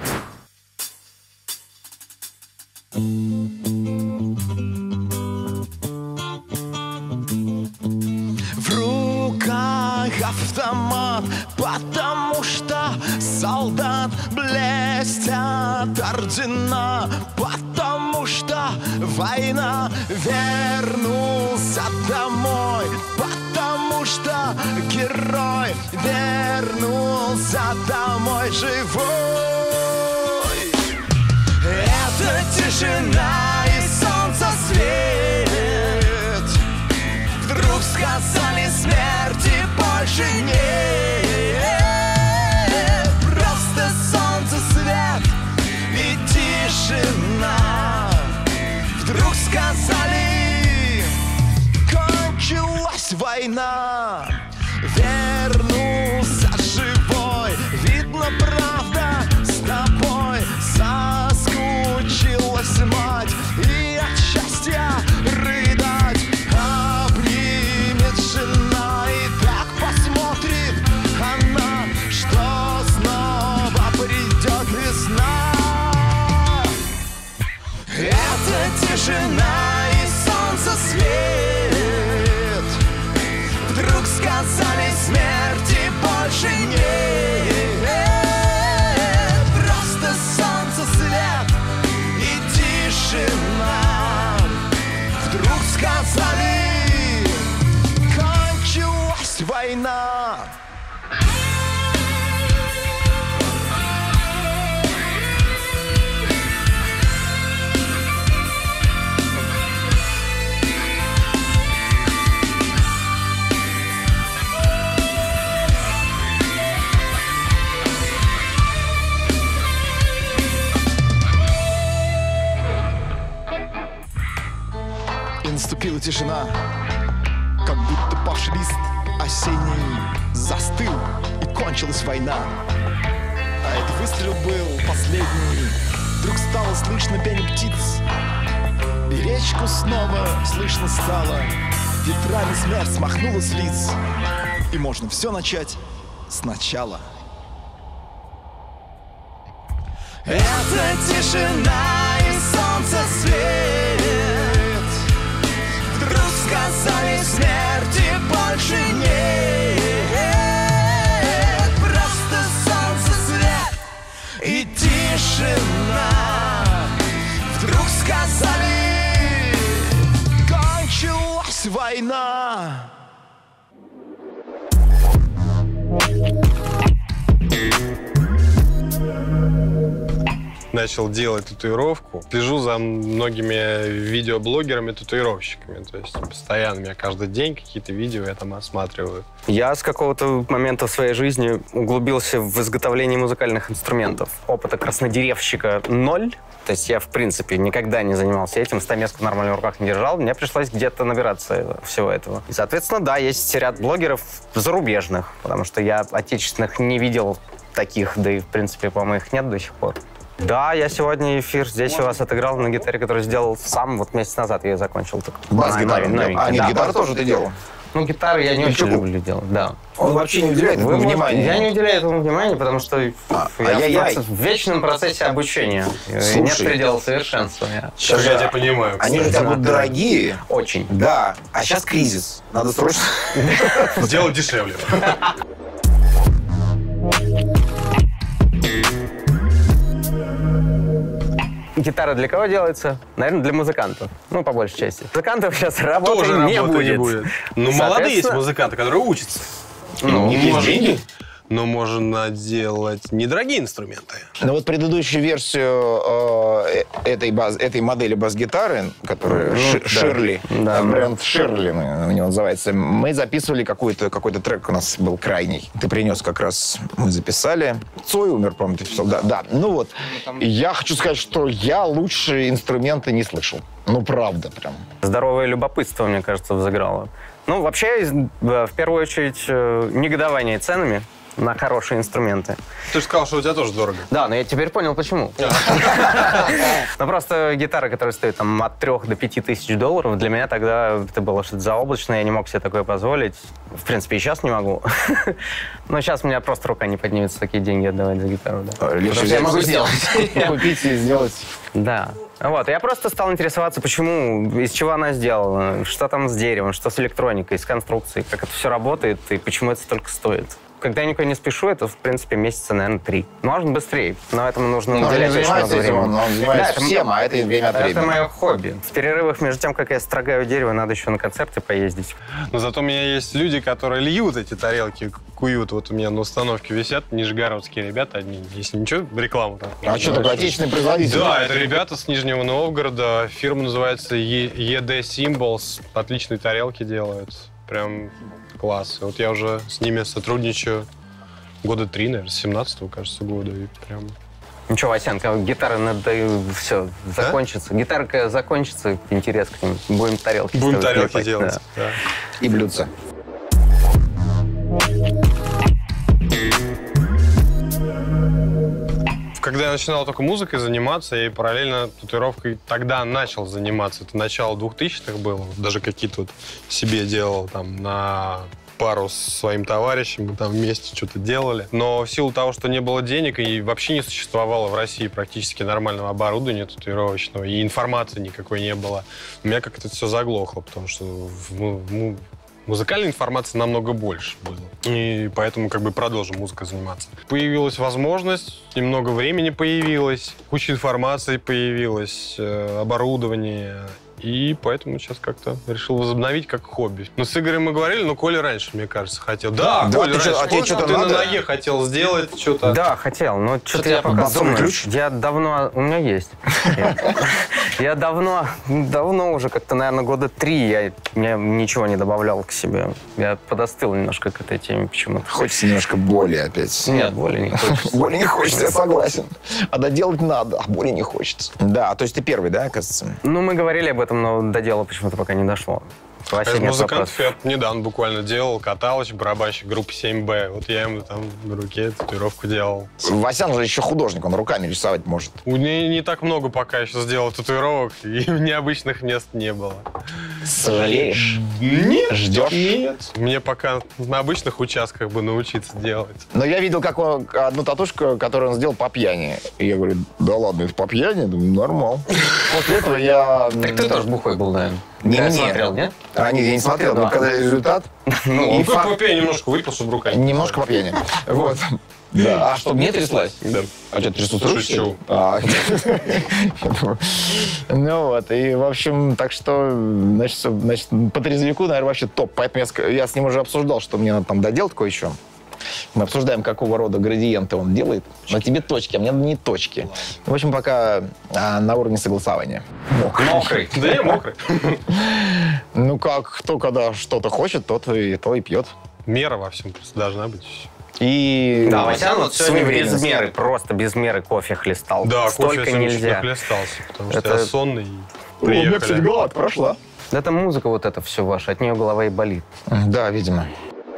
Автомат, потому что солдат блестят ордена, потому что война, вернулся домой, потому что герой вернулся домой живой. Это тишина и солнце свет. Вдруг сказали смерти больше нет. Просто солнце, свет и тишина. Вдруг сказали, кончилась война. Вернулся живой, видно, правда с тобой. Соскучилась мать и от счастья рыдать обнимет жена. И так посмотрит она, что снова придет весна. Это тишина и солнце свет. Вдруг сказали смерти больше нет. Просто солнце свет и тишина. Вдруг сказали, кончилась война. И наступила тишина, как будто павший лист осенний застыл, и кончилась война. А этот выстрел был последний. Вдруг стало слышно пение птиц, и речку снова слышно стало. Ветрами смерть смахнула с лиц, и можно все начать сначала. Это тишина и солнце свет. Вдруг сказали смерти больше нет. Просто солнце свет и тишина. Вдруг сказали, кончилась война. начал делать татуировку. Слежу за многими видеоблогерами-татуировщиками. То есть постоянно у меня каждый день какие-то видео я там осматриваю. Я с какого-то момента в своей жизни углубился в изготовление музыкальных инструментов. Опыта краснодеревщика 0. То есть я, в принципе, никогда не занимался этим, стамеску нормально в руках не держал. Мне пришлось где-то набираться всего этого. И, соответственно, да, есть ряд блогеров зарубежных, потому что я отечественных не видел таких, да и, в принципе, по-моему, их нет до сих пор. Да, я сегодня эфир здесь у вас отыграл на гитаре, которую сделал сам. Вот месяц назад я ее закончил. Бас-гитару. А нет, да, гитару тоже ты делал? Ну, гитары я не очень люблю делать, да. Он вообще не уделяет этому внимания. Я не уделяю этому внимания, потому что я в вечном процессе обучения. Нет предела совершенства. Сейчас я тебя понимаю. Они же у тебя будут дорогие. Очень. Да. А сейчас кризис. Надо срочно сделать дешевле. Гитара для кого делается? Наверное, для музыкантов. Ну, по большей части. Музыкантов сейчас работы тоже не будет. Ну, молодые есть музыканты, которые учатся. Ну, есть деньги. Но можно делать недорогие инструменты. Ну вот предыдущую версию этой модели бас-гитары, которая Ширли, бренд Ширли у него называется, мы записывали какой-то трек, у нас был крайний. Ты принес как раз, мы записали. Цой умер, по-моему, ты писал. Да. Ну вот, я хочу сказать, что я лучшие инструменты не слышал. Ну, правда, прям. Здоровое любопытство, мне кажется, взыграло. Ну, вообще, в первую очередь, негодование ценами на хорошие инструменты. Ты же сказал, что у тебя тоже дорого. Да, но я теперь понял, почему. Ну, просто гитара, которая стоит там от 3 до 5 тысяч долларов, для меня тогда это было что-то заоблачное, я не мог себе такое позволить. В принципе, и сейчас не могу. Но сейчас у меня просто рука не поднимется такие деньги отдавать за гитару. Я могу сделать. Купить и сделать. Да. Вот, я просто стал интересоваться, почему, из чего она сделана, что там с деревом, что с электроникой, с конструкцией, как это все работает и почему это столько стоит. Когда я никуда не спешу, это, в принципе, месяца, наверное, 3. Можно быстрее, но этому нужно уделять очень много времени. Он занимается всем, а это время от времени. Это мое хобби. В перерывах между тем, как я строгаю дерево, надо еще на концерты поездить. Но зато у меня есть люди, которые льют эти тарелки, куют. Вот у меня на установке висят нижегородские ребята одни. Если ничего, рекламу там. А что, такое отечественный производитель? Да, это ребята с Нижнего Новгорода. Фирма называется ED Symbols. Отличные тарелки делают. Прям класс. Вот я уже с ними сотрудничаю года 3, наверное, с 17-го, кажется, года. И прям... Ничего, Васянка, гитара надо все закончится. Да? Гитарка закончится, интерес к ним. Будем тарелки Будем тарелки делать, да. И блюдца. Когда я начинал только музыкой заниматься, я и параллельно татуировкой тогда начал заниматься. Это начало 2000-х было. Даже какие-то вот себе делал там на пару с своим товарищем. Мы там вместе что-то делали. Но в силу того, что не было денег и вообще не существовало в России практически нормального оборудования татуировочного, и информации никакой не было, у меня как-то все заглохло, потому что музыкальной информации намного больше было. И поэтому как бы продолжим музыкой заниматься. Появилась возможность, немного времени появилось, куча информации появилась, оборудование. И поэтому сейчас как-то решил возобновить как хобби. Но с Игорем мы говорили, но Коля раньше, мне кажется, хотел. Да, Коля раньше. А тебе что-то ты на ноге хотел сделать что-то. Да, хотел, но что-то я пока думаю. Ключ? Я давно... У меня есть. Я давно уже как-то, наверное, года 3 я ничего не добавлял к себе. Я подостыл немножко к этой теме почему-то. Хочется немножко боли опять. Нет, боли не хочется. Боли не хочется, я согласен. А доделать надо, а боли не хочется. Да, то есть ты первый, да, оказывается? Ну, мы говорили об этом, но до дела почему-то пока не дошло. Из музыкантов я недавно буквально делал Каталыч, барабанщик группы 7Б. Вот я ему там на руке татуировку делал. Васян же еще художник, он руками рисовать может. У меня не так много пока еще сделал татуировок, и необычных мест не было. Сожалеешь? Нет. Ждешь? Нет. Мне пока на обычных участках бы научиться делать. Но я видел одну татушку, которую он сделал по пьяни. И я говорю, да ладно, это по пьяни? Думаю, нормал. После этого я... Так ты тоже бухой был, наверное? Не смотрел, нет? Нет, я не смотрел, но когда результат... Ну, по пьяни немножко выпил, чтобы рука... Немножко по пьяни. Вот. Да. А чтобы не тряслась? Да. А что, трясутся руки? Шучу. Ну вот, и, в общем, так что, значит, по трезвику, наверное, вообще топ. Поэтому я с ним уже обсуждал, что мне надо там доделать кое-что. Мы обсуждаем, какого рода градиенты он делает. Но тебе точки, а мне не точки. В общем, пока на уровне согласования. Мокрый. Да я мокрый. Ну как, кто когда что-то хочет, тот и пьет. Мера во всем просто должна быть. И Да, Васян вот сегодня без своевременность. меры, просто без меры кофе хлестал. Да, Столько кофе я нельзя. нахлестался, потому что Это- я сонный. И У меня, приехали. кстати, голова прошла. Это музыка вот это все ваша, от нее голова и болит. Да, видимо.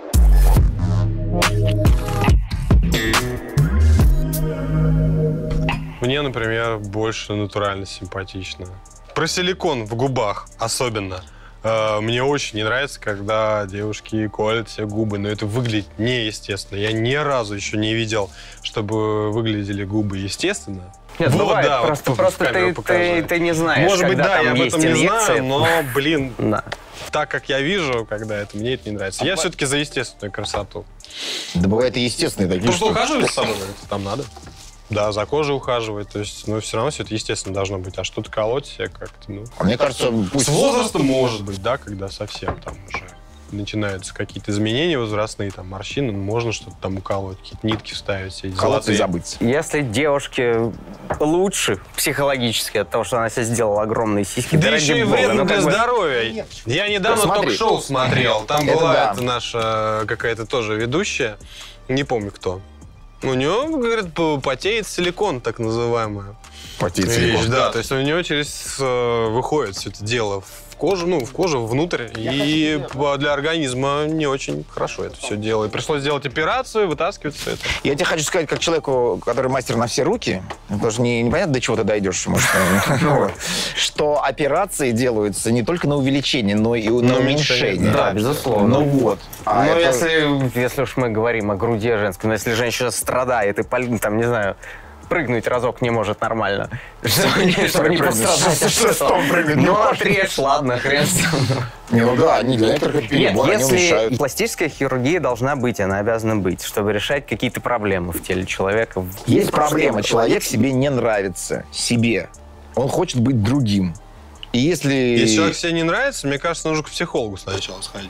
Мне, например, больше натурально симпатично. Про силикон в губах особенно. Мне очень не нравится, когда девушки колят себе губы, но это выглядит неестественно. Я ни разу еще не видел, чтобы выглядели губы естественно. Нет, Вот, бывает, да, вот просто в камеру ты показать. не знаешь, Может быть, когда да, там я об есть этом не инъекции. знаю, но, блин, Да. так как я вижу, когда это, мне это не нравится. Я все-таки за естественную красоту. Да бывает и естественные такие Просто штуки. ухаживать за собой, это там надо. Да, за кожей ухаживать, то есть, но все равно все это естественно должно быть. А что-то колоть себе как-то, ну... Мне кажется, пусть... С возрастом может быть, да, когда совсем там уже начинаются какие-то изменения возрастные, там, морщины, можно что-то там уколоть, какие-то нитки вставить, все эти Колоться и золотые. забыть. Если девушке лучше психологически от того, что она себе сделала огромные сиськи, Да ради еще и бога, вредно ну, для как бы- здоровья. Я недавно Смотри. ток-шоу смотрел, там Это была да. эта наша какая-то тоже ведущая, не помню кто. У нее, говорят, потеет силикон, так называемый. Потеть Вещь, силикон. да, то есть у него выходит все это дело в кожу, ну, в кожу, внутрь, и для организма не очень хорошо это все дело. И пришлось сделать операцию, вытаскивать все это. Я тебе хочу сказать, как человеку, который мастер на все руки, потому что непонятно, до чего ты дойдешь, может, вот, что операции делаются не только на увеличение, но и на уменьшение. Да, безусловно. Ну вот. А Ну, это- если уж мы говорим о груди женской, но если женщина страдает и, там, не знаю, прыгнуть разок не может нормально, чтобы не пострадать от этого. Ну, отрежь, ладно, хрен с ним. Ну да, не для некоторых Нет, перебор, они если уменьшают. пластическая хирургия должна быть, она обязана быть, чтобы решать какие-то проблемы в теле человека. Есть проблема, человек себе не нравится, себе. Он хочет быть другим. И если... Если человек себе не нравится, мне кажется, нужно к психологу сначала сходить.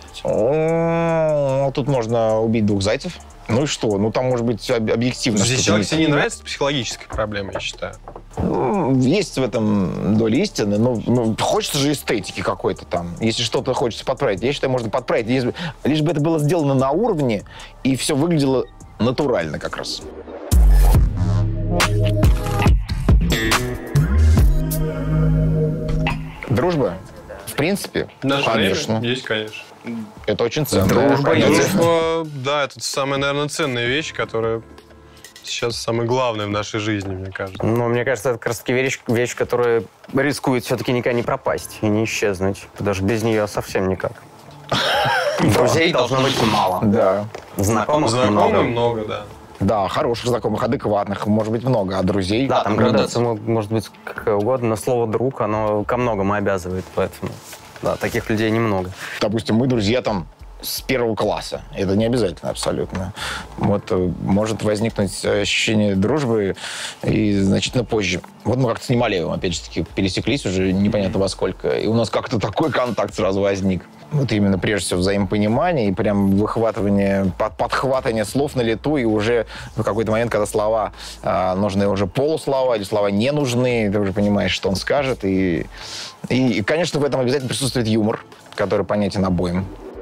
Тут можно убить двух зайцев. Ну и что? Ну там может быть объективно. Если что-то человек не себе не нравится, это психологическая проблема, я считаю. Есть в этом доля истины, но хочется же эстетики какой-то там. Если что-то хочется подправить, я считаю, можно подправить. Лишь бы это было сделано на уровне, и все выглядело натурально как раз. Дружба? В принципе, В наше конечно. время есть, конечно. Это очень ценно. Дружба есть. Дружба, да, это самая, наверное, ценная вещь, которая сейчас самое главное в нашей жизни, мне кажется. Но мне кажется, это как раз таки вещь, которая рискует все-таки никогда не пропасть и не исчезнуть. Даже без нее совсем никак. Друзей должно быть мало. Да. Знакомых Знакомых много. много, да. Да, хороших знакомых, адекватных, может быть, много, а друзей... Да, там градация может быть какая угодно, но слово «друг», оно ко многому обязывает, поэтому да, таких людей немного. Допустим, мы друзья там с первого класса. Это не обязательно абсолютно. Вот может возникнуть ощущение дружбы и значительно позже. Вот мы как-то с Немалеевым, опять же таки, пересеклись уже непонятно во сколько, и у нас как-то такой контакт сразу возник. Вот именно, прежде всего, взаимопонимание и прям выхватывание, подхватывание слов на лету, и уже в какой-то момент, когда слова нужны уже полуслова или слова не нужны, ты уже понимаешь, что он скажет. И, конечно, в этом обязательно присутствует юмор, который понятен обоим.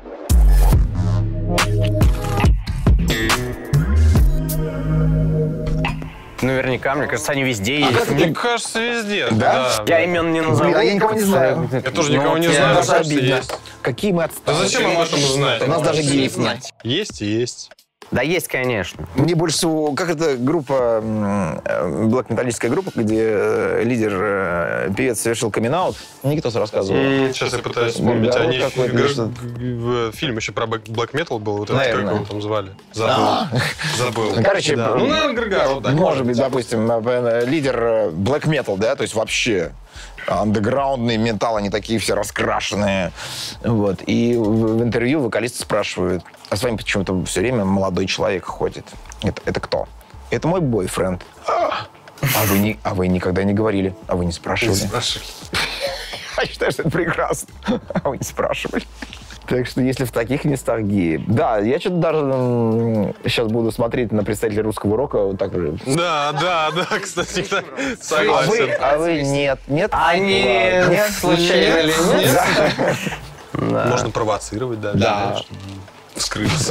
Наверняка, мне кажется, они везде есть. Мне кажется, везде. Да? Я имен не назову. Блин, а я никого не знаю. Я тоже никого не вот знаю, я- Даже кажется, обидно. есть. Какие мы Да отсталые. зачем об этом знать? У нас даже геев нет. Есть и есть. Да, есть, конечно. Мне больше всего, как это группа, блэк-металлическая группа, где лидер, певец совершил камин-аут. Никитос рассказывал. Сейчас я пытаюсь вспомнить. Да, Они вот какой-то что-то. фильм еще про Black Metal был. Вот этот, как Наверное. его там звали? Забыл. Короче, Да. Ну, наверное, Григород, да. Может быть, допустим, лидер black metal, да, то есть вообще андеграундный металл, они такие все раскрашенные. Вот. И в интервью вокалисты спрашивают, а с вами почему-то все время молодой человек ходит. Это кто? Это мой бойфренд. А вы никогда не говорили, а вы не спрашивали. Спрашивай. Я считаю, что это прекрасно. А вы не спрашивали. Так что если в таких местах геи... Да, я что-то даже сейчас буду смотреть на представителей русского рока вот так же. Да, кстати, согласен. А вы нет? Они Нет? случайно или нет? Да. Можно провоцировать, да. Да. Вскрыться.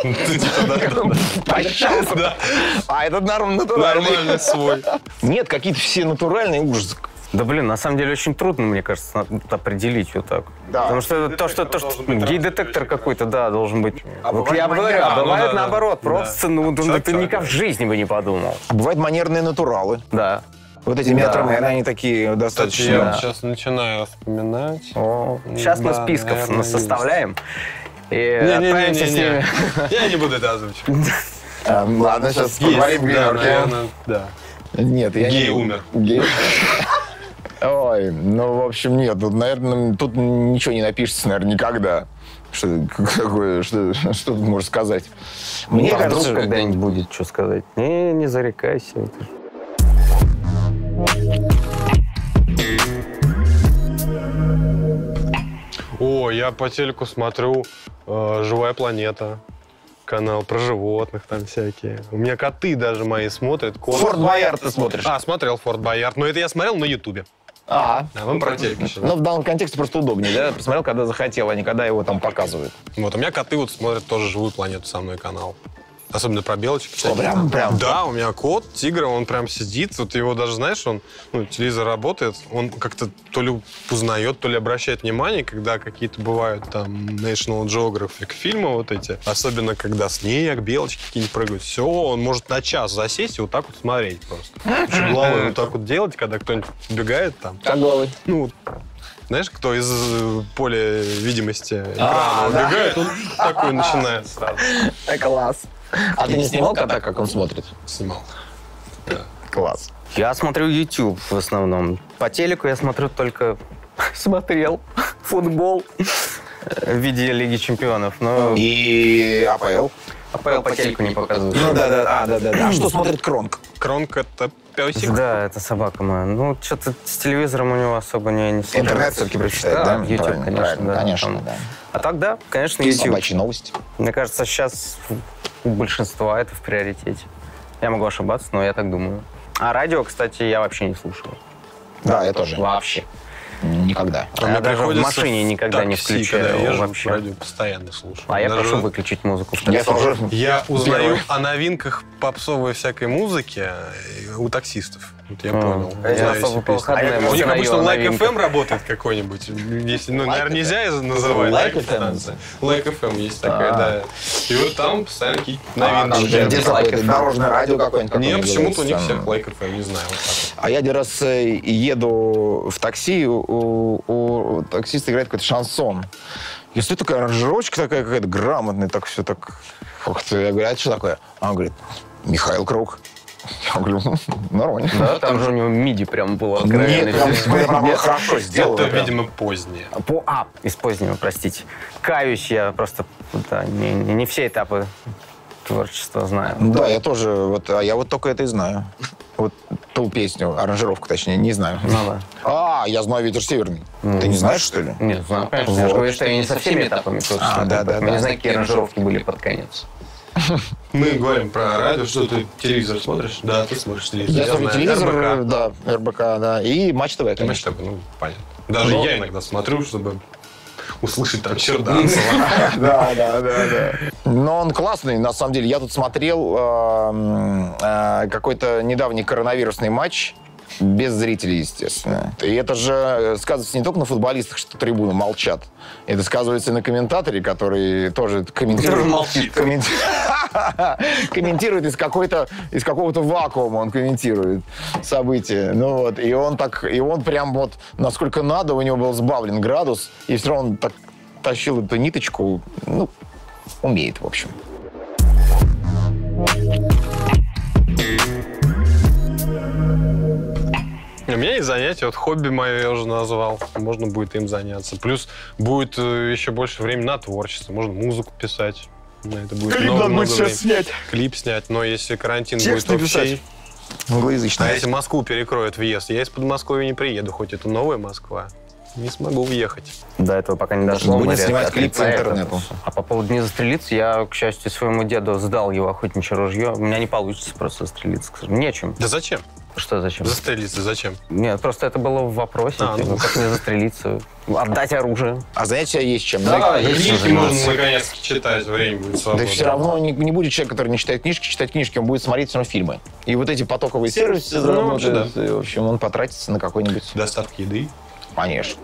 Пожалуйста. А этот натуральный. Нормальный свой. Нет, какие-то все натуральные, ужас. Да, блин, на самом деле очень трудно, мне кажется, определить вот так. Да. Потому что то, что гей-детектор какой-то, да, должен быть. Вот я говорю, маньяк. бывает Да. наоборот, просто, ты никак в жизни бы не подумал. А бывают манерные натуралы. Да. Вот эти метромены, они такие Кстати, достаточно... я вот сейчас начинаю вспоминать. Сейчас мы Да, списков наверное, составляем и отправимся с ними. Я не буду это озвучивать. Ладно, сейчас Есть, поговорим да, гримерки. наверное, да. Нет, я Гей не... умер. Гей. Ой, ну, в общем, нет, тут, наверное, тут ничего не напишется, наверное, никогда. Что ты можешь сказать? Мне Вдруг кажется, когда-нибудь будет что сказать. Не зарекайся. Это ж- О, я по телеку смотрю «Живая планета». Канал про животных там всякие. У меня коты даже мои смотрят. Форт Боярд ты смотришь. Смотрел Форт Боярд. Но это я смотрел на Ютубе. А, А вы про телек еще. ну, в данном контексте просто удобнее, да? Посмотрел, когда захотел, а не когда его там показывают. Вот, у меня коты вот смотрят тоже «Живую планету» со мной канал. Особенно про белочек. Что, прям? Да, у меня кот, тигр, он прям сидит. Вот его даже, знаешь, он, телевизор работает, он как-то то ли узнает, то ли обращает внимание, когда какие-то бывают там National Geographic фильмы вот эти. Особенно, когда снег, белочки какие-нибудь прыгают. Все, он может на час засесть и вот так вот смотреть просто. Еще головой вот так вот делать, когда кто-нибудь убегает там. Как головой? Ну, знаешь, кто из поля видимости экрана убегает, он такой начинает сразу. Класс. А ты не снимал кота, как он смотрит? Снимал. Класс. Я смотрю YouTube в основном. По телеку я смотрел футбол в виде Лиги Чемпионов. Но И АПЛ? АПЛ по телеку не показывают. Ну да. А что смотрит Кронк? Кронк — это песик. Да, это собака моя. Ну, что-то с телевизором у него особо не сложилось. Интернет все-таки предпочитает, да? YouTube, Правильно, конечно, правильно, да. конечно, Там. да. А так, да, конечно, YouTube. Собачьи новости. Мне кажется, сейчас у большинства это в приоритете. Я могу ошибаться, но я так думаю. А радио, кстати, я вообще не слушаю. Да, я тоже. Вообще. Никогда. А мне Я даже в приходится машине никогда не такси, когда включаю я езжу, вообще. радио постоянно слушаю. А я Даже прошу выключить музыку. Я тоже. Я узнаю Первый. о новинках попсовой всякой музыки у таксистов. Вот я понял. Я Узнаю особо эти по песни. выходным У них узнаю обычно о Like новинках. FM работает какой-нибудь. Если, наверное, Like нельзя называть Like Like FM? станция. Like FM есть такая, да. И вот там постоянно какие-то Где новинки. какое-то дорожное радио какое-нибудь? Нет, почему-то у них называется? всех Like FM, не знаю. Вот так вот. А я один раз еду в такси, у таксиста играет какой-то шансон. И стоит такая аранжировочка такая какая-то грамотная, так все так... Ух ты, я говорю, а это что такое? А он говорит, Михаил Круг. Я говорю, нормально. Да, там же у него миди прям было откровенно. Нет, прям хорошо сделано. Это, прям. видимо, позднее. Из позднего, простите. Каюсь, я просто да, не все этапы творчества знаю. Да, я тоже, а я вот только это и знаю. Вот ту песню, аранжировку, точнее, не знаю. Ну да. Я знаю «Ветер северный». Ты не знаешь, что ли? Нет, знаю, конечно. Я же говорю, что я не со всеми этапами творчества. да. Не знаю, какие аранжировки были под конец. Мы говорим про радио, что ты телевизор смотришь? Да, ты смотришь телевизор. Я смотрю знаю, телевизор, РБК. да, РБК, да, и Матч ТВ, Матч конечно. ТВ, понятно. Даже я иногда смотрю, чтобы услышать там Черданцева. Да. Но он классный, на самом деле. Я тут смотрел какой-то недавний коронавирусный матч, без зрителей, естественно. И это же сказывается не только на футболистах, что трибуны молчат. Это сказывается и на комментаторе, который тоже комментирует. Тоже молчит. Комментирует из какого-то вакуума, он комментирует события. Ну вот, и он прям вот, насколько надо, у него был сбавлен градус, и все равно он так тащил эту ниточку, умеет, в общем. У меня есть занятие, вот хобби мое я уже назвал, можно будет им заняться. Плюс будет еще больше времени на творчество, можно музыку писать. На это будет много времени. Клип снять, но если карантин Текст будет общий... написать. Англоязычный. А если Москву перекроют въезд, я из Подмосковья не приеду, хоть это новая Москва. не смогу въехать. До этого пока не дошло. Будем мы снимать клип по отрицаем это. интернету. А по поводу не застрелиться, я, к счастью, своему деду сдал его охотничье ружье. У меня не получится просто застрелиться. Нечем. Да зачем? Что зачем? Застрелиться зачем? Нет, просто это было в вопросе. А, ну. Как мне застрелиться? Отдать оружие. А знаете, есть чем. Книжки можно наконец-то читать, время будет Да свободно. все равно не будет человек, который не читает книжки, читать книжки, он будет смотреть все равно фильмы. И вот эти потоковые сервисы заработают, и, в общем, он потратится на какой-нибудь... Доставка еды. Конечно.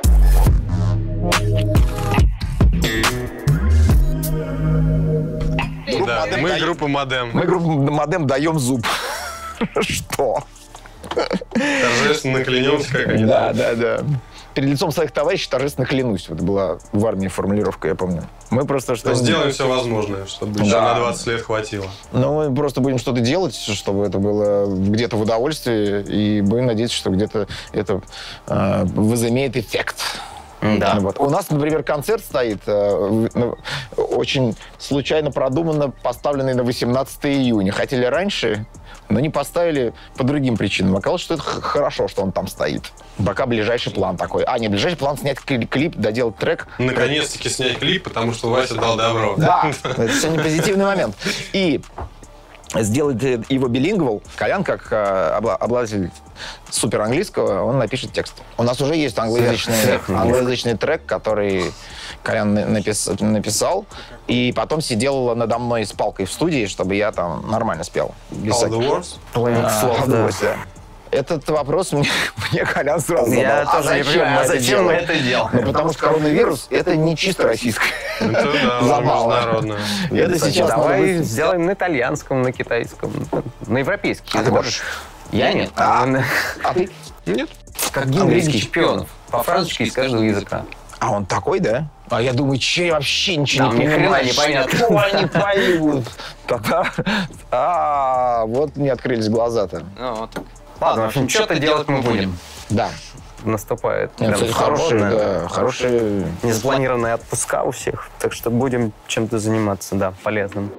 Да, мы группа Модем. Мы группа Модем даем зуб. Что? Торжественно клянемся, как они. Да. Перед лицом своих товарищей торжественно клянусь. Вот была в армии формулировка, я помню. Мы просто что... Сделаем все возможное, чтобы еще на 20 лет хватило. Ну, мы просто будем что-то делать, чтобы это было где-то в удовольствие, и будем надеяться, что где-то это возымеет эффект. Да. Вот. У нас, например, концерт стоит очень случайно продуманно, поставленный на 18 июня. Хотели раньше, но не поставили по другим причинам. Оказалось, что это хорошо, что он там стоит. Пока ближайший план такой. Не ближайший план снять клип, доделать трек. Наконец-таки снять клип, потому что Вася дал добро. Да, это сегодня позитивный момент. И сделать его билингвал. Колян, как обладатель супер английского, он напишет текст. У нас уже есть англоязычный трек, который Колян написал, и потом сидел надо мной с палкой в студии, чтобы я там нормально спел. All the words? Да. Этот вопрос мне Колян сразу задал. Я тоже не понимаю, зачем мы это делаем? Ну, потому что коронавирус — это не чисто российское. Это да, Забавно. международное. Это сейчас Давай сделаем на итальянском, на китайском, на европейский. А ты можешь? Я нет. А ты? Нет. Как гимн Лиги чемпионов. По-французски из каждого языка. А он такой, да? А я думаю, че вообще ничего Там не ни хрена понимаю. не понятно. Что они поют? Вот мне открылись глаза-то. Ну, вот. Ладно, в общем, что-то делать мы будем. Да. Наступает Нет, прям кстати, хорошие... неспланированные отпуска у всех. Так что будем чем-то заниматься, да, полезным.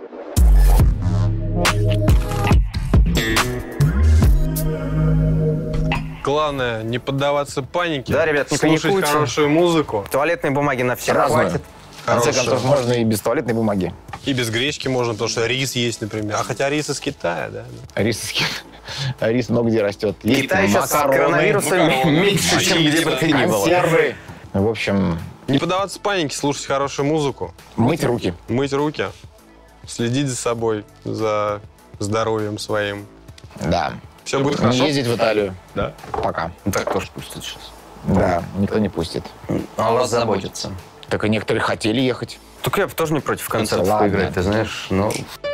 Главное, не поддаваться панике. Да, ребят, не слушать паникуйте. хорошую музыку. Туалетной бумаги на всех Разную. хватит. В конце Хорошую. концов, можно и без туалетной бумаги. И без гречки можно, потому что рис есть, например. А хотя рис из Китая, да. Рис много где растет. Есть Китай сейчас с макароны, коронавирусом меньше, чем где бы то ни было. консервы. В общем, Не поддаваться панике, слушать хорошую музыку, мыть руки. мыть руки, следить за собой, за здоровьем своим. Да. Все будет Не хорошо. ездить в Италию. Да. Пока. Так тоже пустят сейчас. Да, никто не пустит. А у вас заботятся. Так и некоторые хотели ехать. Только я бы тоже не против концертов Ладно. поиграть, ты знаешь. Ну,